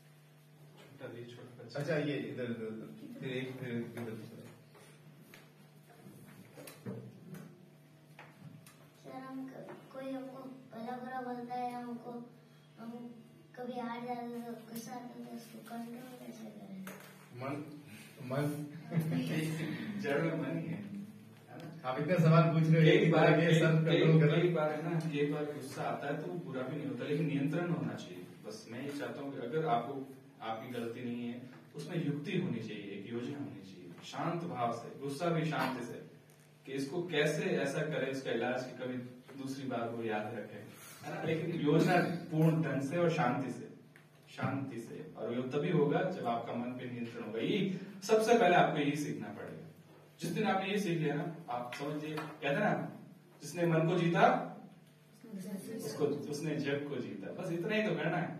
छोटा, अच्छा, ये इधर इधर फिर एक फिर इधर। सर, हम कोई हमको भला बुरा बोलता है, हमको हम कभी हार जाते तो गुस्सा आता है, उसको कंट्रोल कैसे करें? मन मन जड़ में मन ही है। आप इतना सवाल पूछ रहे हो, एक बार के सर कंट्रोल करना। एक बार है ना, एक बार गुस्सा आता है तो वो बुरा भी नहीं होता, लेकिन नियंत्रण होना चाहिए। बस मैं ये चाहता हूँ कि अगर आपको आपकी गलती नहीं है, उसमें युक्ति होनी चाहिए, एक योजना होनी चाहिए, शांत भाव से, गुस्सा भी शांति से, कि इसको कैसे ऐसा करें, इसका इलाज कि कभी दूसरी बार वो याद रखे, है ना? लेकिन योजना पूर्ण ढंग से और शांति से, शांति से, और ये तभी होगा जब आपका मन पे नियंत्रण होगा। ये सबसे पहले आपको यही सीखना पड़ेगा। जिस दिन आपने ये सीख लिया ना, आप समझिए, कहते हैं ना, जिसने मन को जीता उसको, उसने जग को जीता। बस इतना ही तो करना है।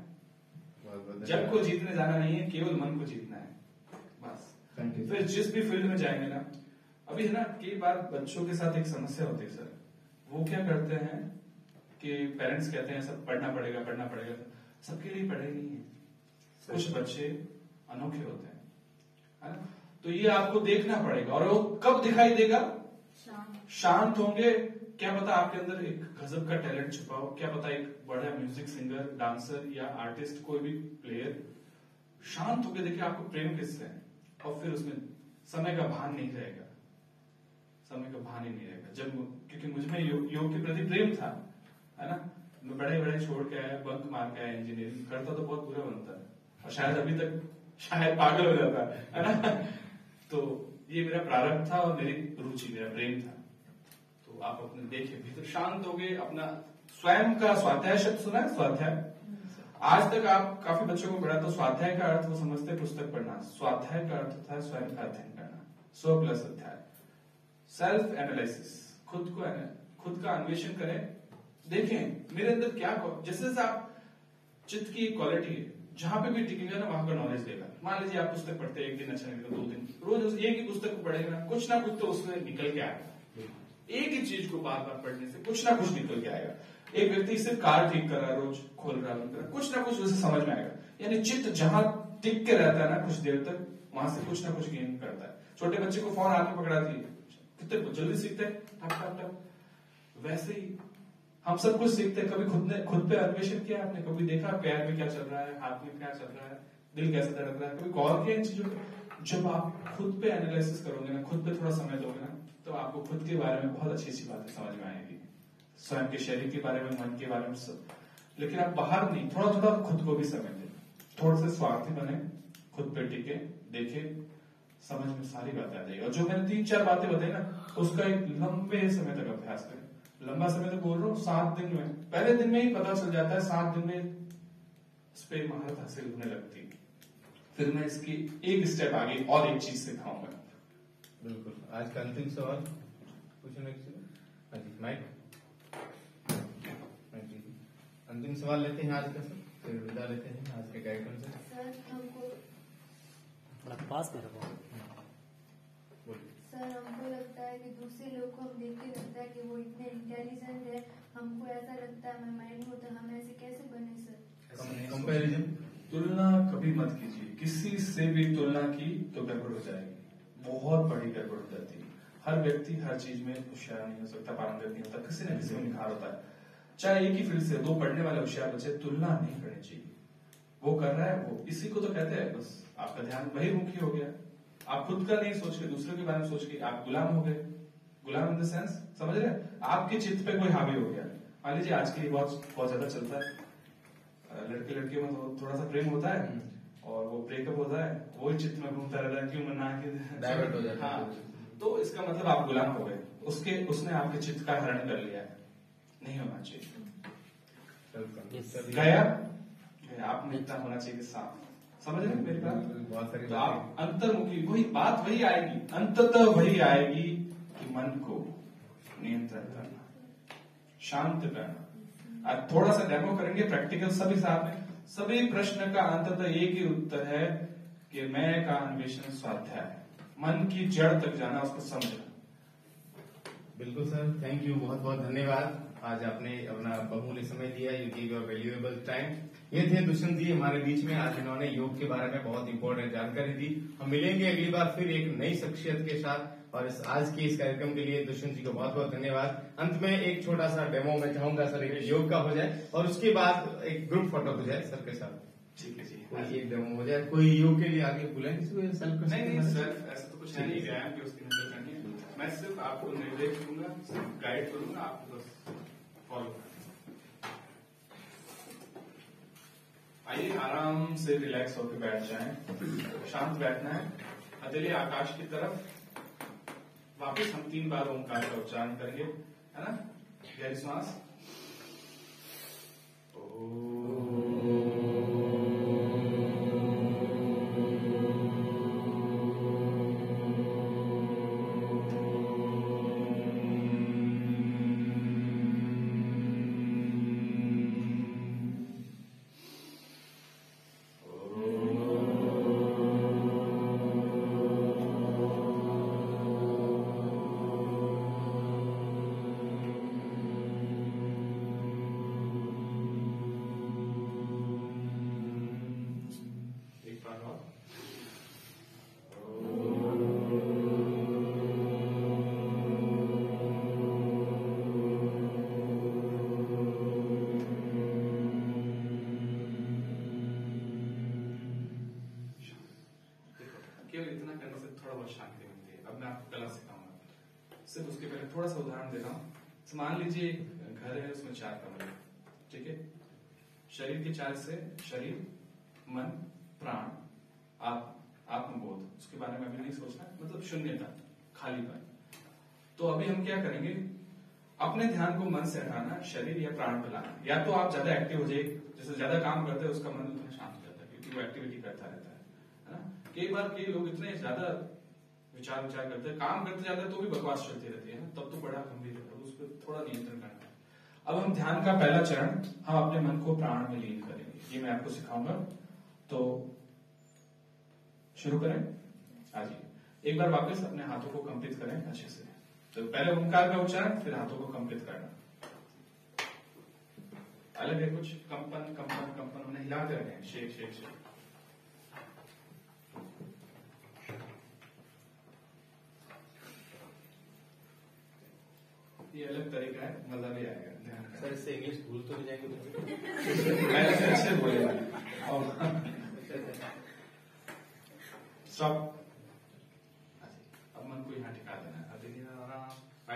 जग को जीतने जाना नहीं है, केवल मन को जीतना है, बस। फिर जिस भी फील्ड में जाएंगे ना, अभी है ना, कई बार बच्चों के साथ एक समस्या होती है सर, वो क्या करते हैं कि पेरेंट्स कहते हैं सब पढ़ना पड़ेगा पढ़ना पड़ेगा, सबके लिए पढ़ाई नहीं है। कुछ बच्चे अनोखे होते हैं, है ना? तो ये आपको देखना पड़ेगा, और वो कब दिखाई देगा? शांत होंगे, क्या पता आपके अंदर एक गजब का टैलेंट छुपा हो, क्या पता एक बड़ा म्यूजिक सिंगर, डांसर या आर्टिस्ट, कोई भी प्लेयर। शांत होकर देखिए आपको प्रेम किससे है, और फिर उसमें समय का भान नहीं रहेगा, समय का भान ही नहीं रहेगा। जब, क्योंकि मुझ में योग, योग के प्रति प्रेम था, है ना, मैं बड़े बड़े छोड़ के आया, बंक मार के आया, इंजीनियरिंग करता तो बहुत बुरा बनता है, और शायद अभी तक शायद पागल हो जाता है ना। तो ये मेरा प्रारब्ध था और मेरी रुचि, मेरा प्रेम था। तो आप अपने देखिए, भीतर शांत हो गए, अपना स्वयं का स्वाध्याय शब्द सुना है? स्वाध्याय, आज तक आप काफी बच्चों को पढ़ा, तो स्वाध्याय का अर्थ वो समझते पुस्तक पढ़ना, स्वाध्याय का अर्थ होता है स्वयं का अध्ययन करना, स्व प्लस अध्याय, सेल्फ एनालिसिस, खुद को खुद का अन्वेषण करें, देखें मेरे अंदर क्या, जैसे जैसे आप चित्त की क्वालिटी है, जहां पे भी टिकेगा ना वहां का नॉलेज लेगा। मान लीजिए आप पुस्तक पढ़ते हैं, एक दिन अच्छा निकला, दो दिन, रोज एक ही पुस्तक को पढ़ेगा, कुछ ना कुछ तो उसमें निकल के आएगा। एक ही चीज को बार बार पढ़ने से कुछ ना कुछ निकल के आएगा। एक व्यक्ति सिर्फ कार ठीक कर रहा है, रोज खोल रहा है, कुछ ना कुछ उसे समझ में आएगा। यानी चित्त जहां टिक के रहता है ना कुछ देर तक, वहां से कुछ ना कुछ गेन करता है। छोटे बच्चे को फोन हाथ में पकड़ाती है, कितने जल्दी सीखते हैं, टप टप टप। वैसे ही हम सब कुछ सीखते हैं। कभी खुद ने खुद पे अन्वेषण किया आपने? कभी देखा पैर में क्या चल रहा है, हाथ में क्या चल रहा है, दिल कैसे धड़क रहा है? कभी गौर किया इन चीजों पे? जब आप खुद पे एनालिसिस करोगे ना, खुद पे थोड़ा समय दोगे ना, तो आपको खुद के बारे में बहुत अच्छी अच्छी बातें समझ में आएगी, स्वयं के शरीर के बारे में, मन के बारे में सब। लेकिन आप बाहर नहीं, थोड़ा थोड़ा खुद को भी समय दें, थोड़े से स्वार्थी बने, खुद पे टिके, देखे, समझ में सारी बातें आ जाएगी। और जो मैंने तीन चार बातें बताई ना, उसका एक लंबे समय तक अभ्यास करें। लंबा समय तो बोल रहा हूँ, सात दिन में, पहले दिन में ही पता चल जाता है, सात दिन में इस पे महारत हासिल होने लगती। फिर मैं इसकी एक स्टेप आगे और एक चीज सिखाऊंगा। बिल्कुल। आज का अंतिम सवाल पूछना किसी जी माइक अंतिम सवाल लेते हैं आज का सर, फिर विदा लेते हैं आज के कार्यक्रम से। सर हमको थोड़ा पास में रखो। सर हमको लगता है कि दूसरे लोग को हम देख के लगता है कि वो इतने इंटेलिजेंट है, हमको ऐसा लगता है हमारे माइंड में, तो हम ऐसे कैसे बने सर? कंपैरिजन, तुलना कभी मत कीजिए, किसी से भी तुलना की तो गड़बड़ हो जाएगी, बहुत बड़ी गड़बड़ हो जाती है। हर व्यक्ति हर चीज में होशियार नहीं हो सकता, पारंगत नहीं होता, किसी न किसी में निखार होता है। चाहे एक ही फील्ड से दो पढ़ने वाले होशियार बच्चे, तुलना नहीं करनी चाहिए। वो कर रहा है, वो इसी को तो कहते हैं, बस आपका ध्यान बहिर्मुखी हो गया। आप खुद का नहीं सोच के दूसरे के बारे में सोच के आप गुलाम हो गए। गुलाम इन द सेंस, समझ रहे हैं? आपके चित्त पे कोई हावी हो गया। मान लीजिए आज के बहुत बहुत ज्यादा चलता है, लड़के लड़के में तो थोड़ा सा प्रेम होता है और वो ब्रेकअप होता है, वही चित्त में घूमता रहता है, क्यों मना के डाइवर्ट हो जाता है। हाँ, तो इसका मतलब आप गुलाम हो गए, उसके उसने आपके चित्त का हरण कर लिया है। नहीं होना चाहिए। गया आप में इतना होना चाहिए साफ, समझ रहे हैं मेरी बात? बहुत सारी तो आप अंतर्मुखी, वही बात वही आएगी, अंततः वही आएगी कि मन को नियंत्रण करना, शांत करना। आज थोड़ा सा डेमो करेंगे, प्रैक्टिकल सभी साथ में। सभी प्रश्न का अंततः एक ही उत्तर है कि मैं का अन्वेषण स्वाध्याय, मन की जड़ तक जाना, उसको समझना। बिल्कुल सर, थैंक यू, बहुत बहुत धन्यवाद। आज आपने अपना बहुमूल्य समय दिया, you give your valuable time. ये थे दुष्यंत जी हमारे बीच में। आज इन्होंने योग के बारे में बहुत इंपॉर्टेंट जानकारी दी। हम मिलेंगे अगली बार फिर एक नई शख्सियत के साथ। और इस आज के इस कार्यक्रम के लिए दुष्यंत जी को बहुत बहुत धन्यवाद। अंत में एक छोटा सा डेमो मैं चाहूंगा सर, एक योग का हो जाए और उसके बाद एक ग्रुप फोटो हो जाए सर के साथ। ठीक है जी, कोई एक डेमो हो जाए। कोई योग के लिए आगे बुलाए किसी को? सेल्फ नहीं नहीं सर, ऐसा तो कुछ है नहीं, व्यायाम की उसकी नजर करनी है। मैं सिर्फ आपको निर्देश दूंगा, सिर्फ गाइड करूंगा, आपको बस फॉलो करना। आइए आराम से रिलैक्स होकर बैठ जाएं, शांत बैठना है, हथेली आकाश की तरफ। वापस हम तीन बार ओंकार का उच्चारण करेंगे, है ना? गहरी श्वास, सिर्फ उसके पहले थोड़ा सा उदाहरण दे रहा हूँ। मान लीजिए घर है, उसमें चार कमरे, ठीक है? शरीर के चार से शरीर, मन, प्राण, आत्म आत्मबोध, उसके बारे में अभी नहीं सोचना, मतलब शून्यता, खालीपन। तो अभी हम क्या करेंगे, अपने ध्यान को मन से हटाना, शरीर या प्राण पे लाना। या तो आप ज्यादा एक्टिव हो जाए, जैसे ज्यादा काम करते हैं उसका मन उतना शांत हो जाता है, क्योंकि वो एक्टिविटी करता रहता है, है ना? कई बार कई लोग इतने ज्यादा विचार विचार करते हैं, काम करते जाते हैं तो भी बकवास चलती रहती है ना, तब तो बड़ा गंभीर है, उस पर थोड़ा नियंत्रण करना है। अब हम ध्यान का पहला चरण, हम अपने मन को प्राण में लीन करेंगे, ये मैं आपको सिखाऊंगा। तो शुरू करें। हाँ जी, एक बार वापस अपने हाथों को कंपित करें अच्छे से। तो पहले ओंकार का उच्चारण, फिर हाथों को कंपित करना। अलग है कुछ, कंपन कंपन कंपन, उन्हें हिलाते रहें, शेक शेक शेक। ये अलग तरीका है, मजा भी आएगा। ध्यान सर इससे इंग्लिश भूल तो नहीं जाएंगे? मैंने से अच्छे बोले और स्टॉप। अब मन को यहाँ टिका देना है,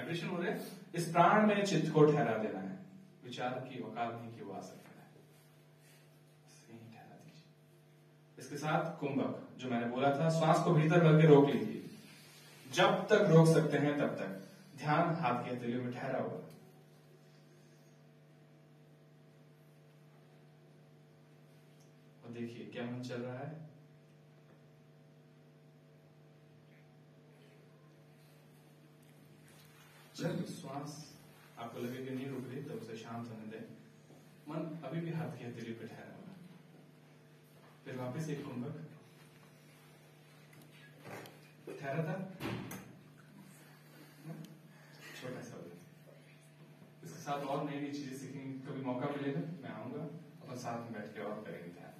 वाइब्रेशन हो रहे हैं, इस प्राण में चित्त को ठहरा देना है। विचार की औकात नहीं कि वो आ सकता है, ठहरा दीजिए। इसके साथ कुंभक, जो मैंने बोला था, श्वास को भीतर भर के रोक लीजिए, जब तक रोक सकते हैं तब तक। ध्यान हाथ की हथेलियों में ठहरा हुआ। और देखिए क्या मन चल रहा है। जब श्वास आपको लगे कि नहीं रुक रही तो उसे शांत होने दें। मन अभी भी हाथ की हथेली पे ठहरा हुआ। फिर वापस एक कुंभक, ठहरा था, छोटा सा। इसके साथ और नई नई चीजें सीखेंगे। कभी मौका मिलेगा मैं आऊंगा, अपन साथ में बैठ के और करेंगे ध्यान।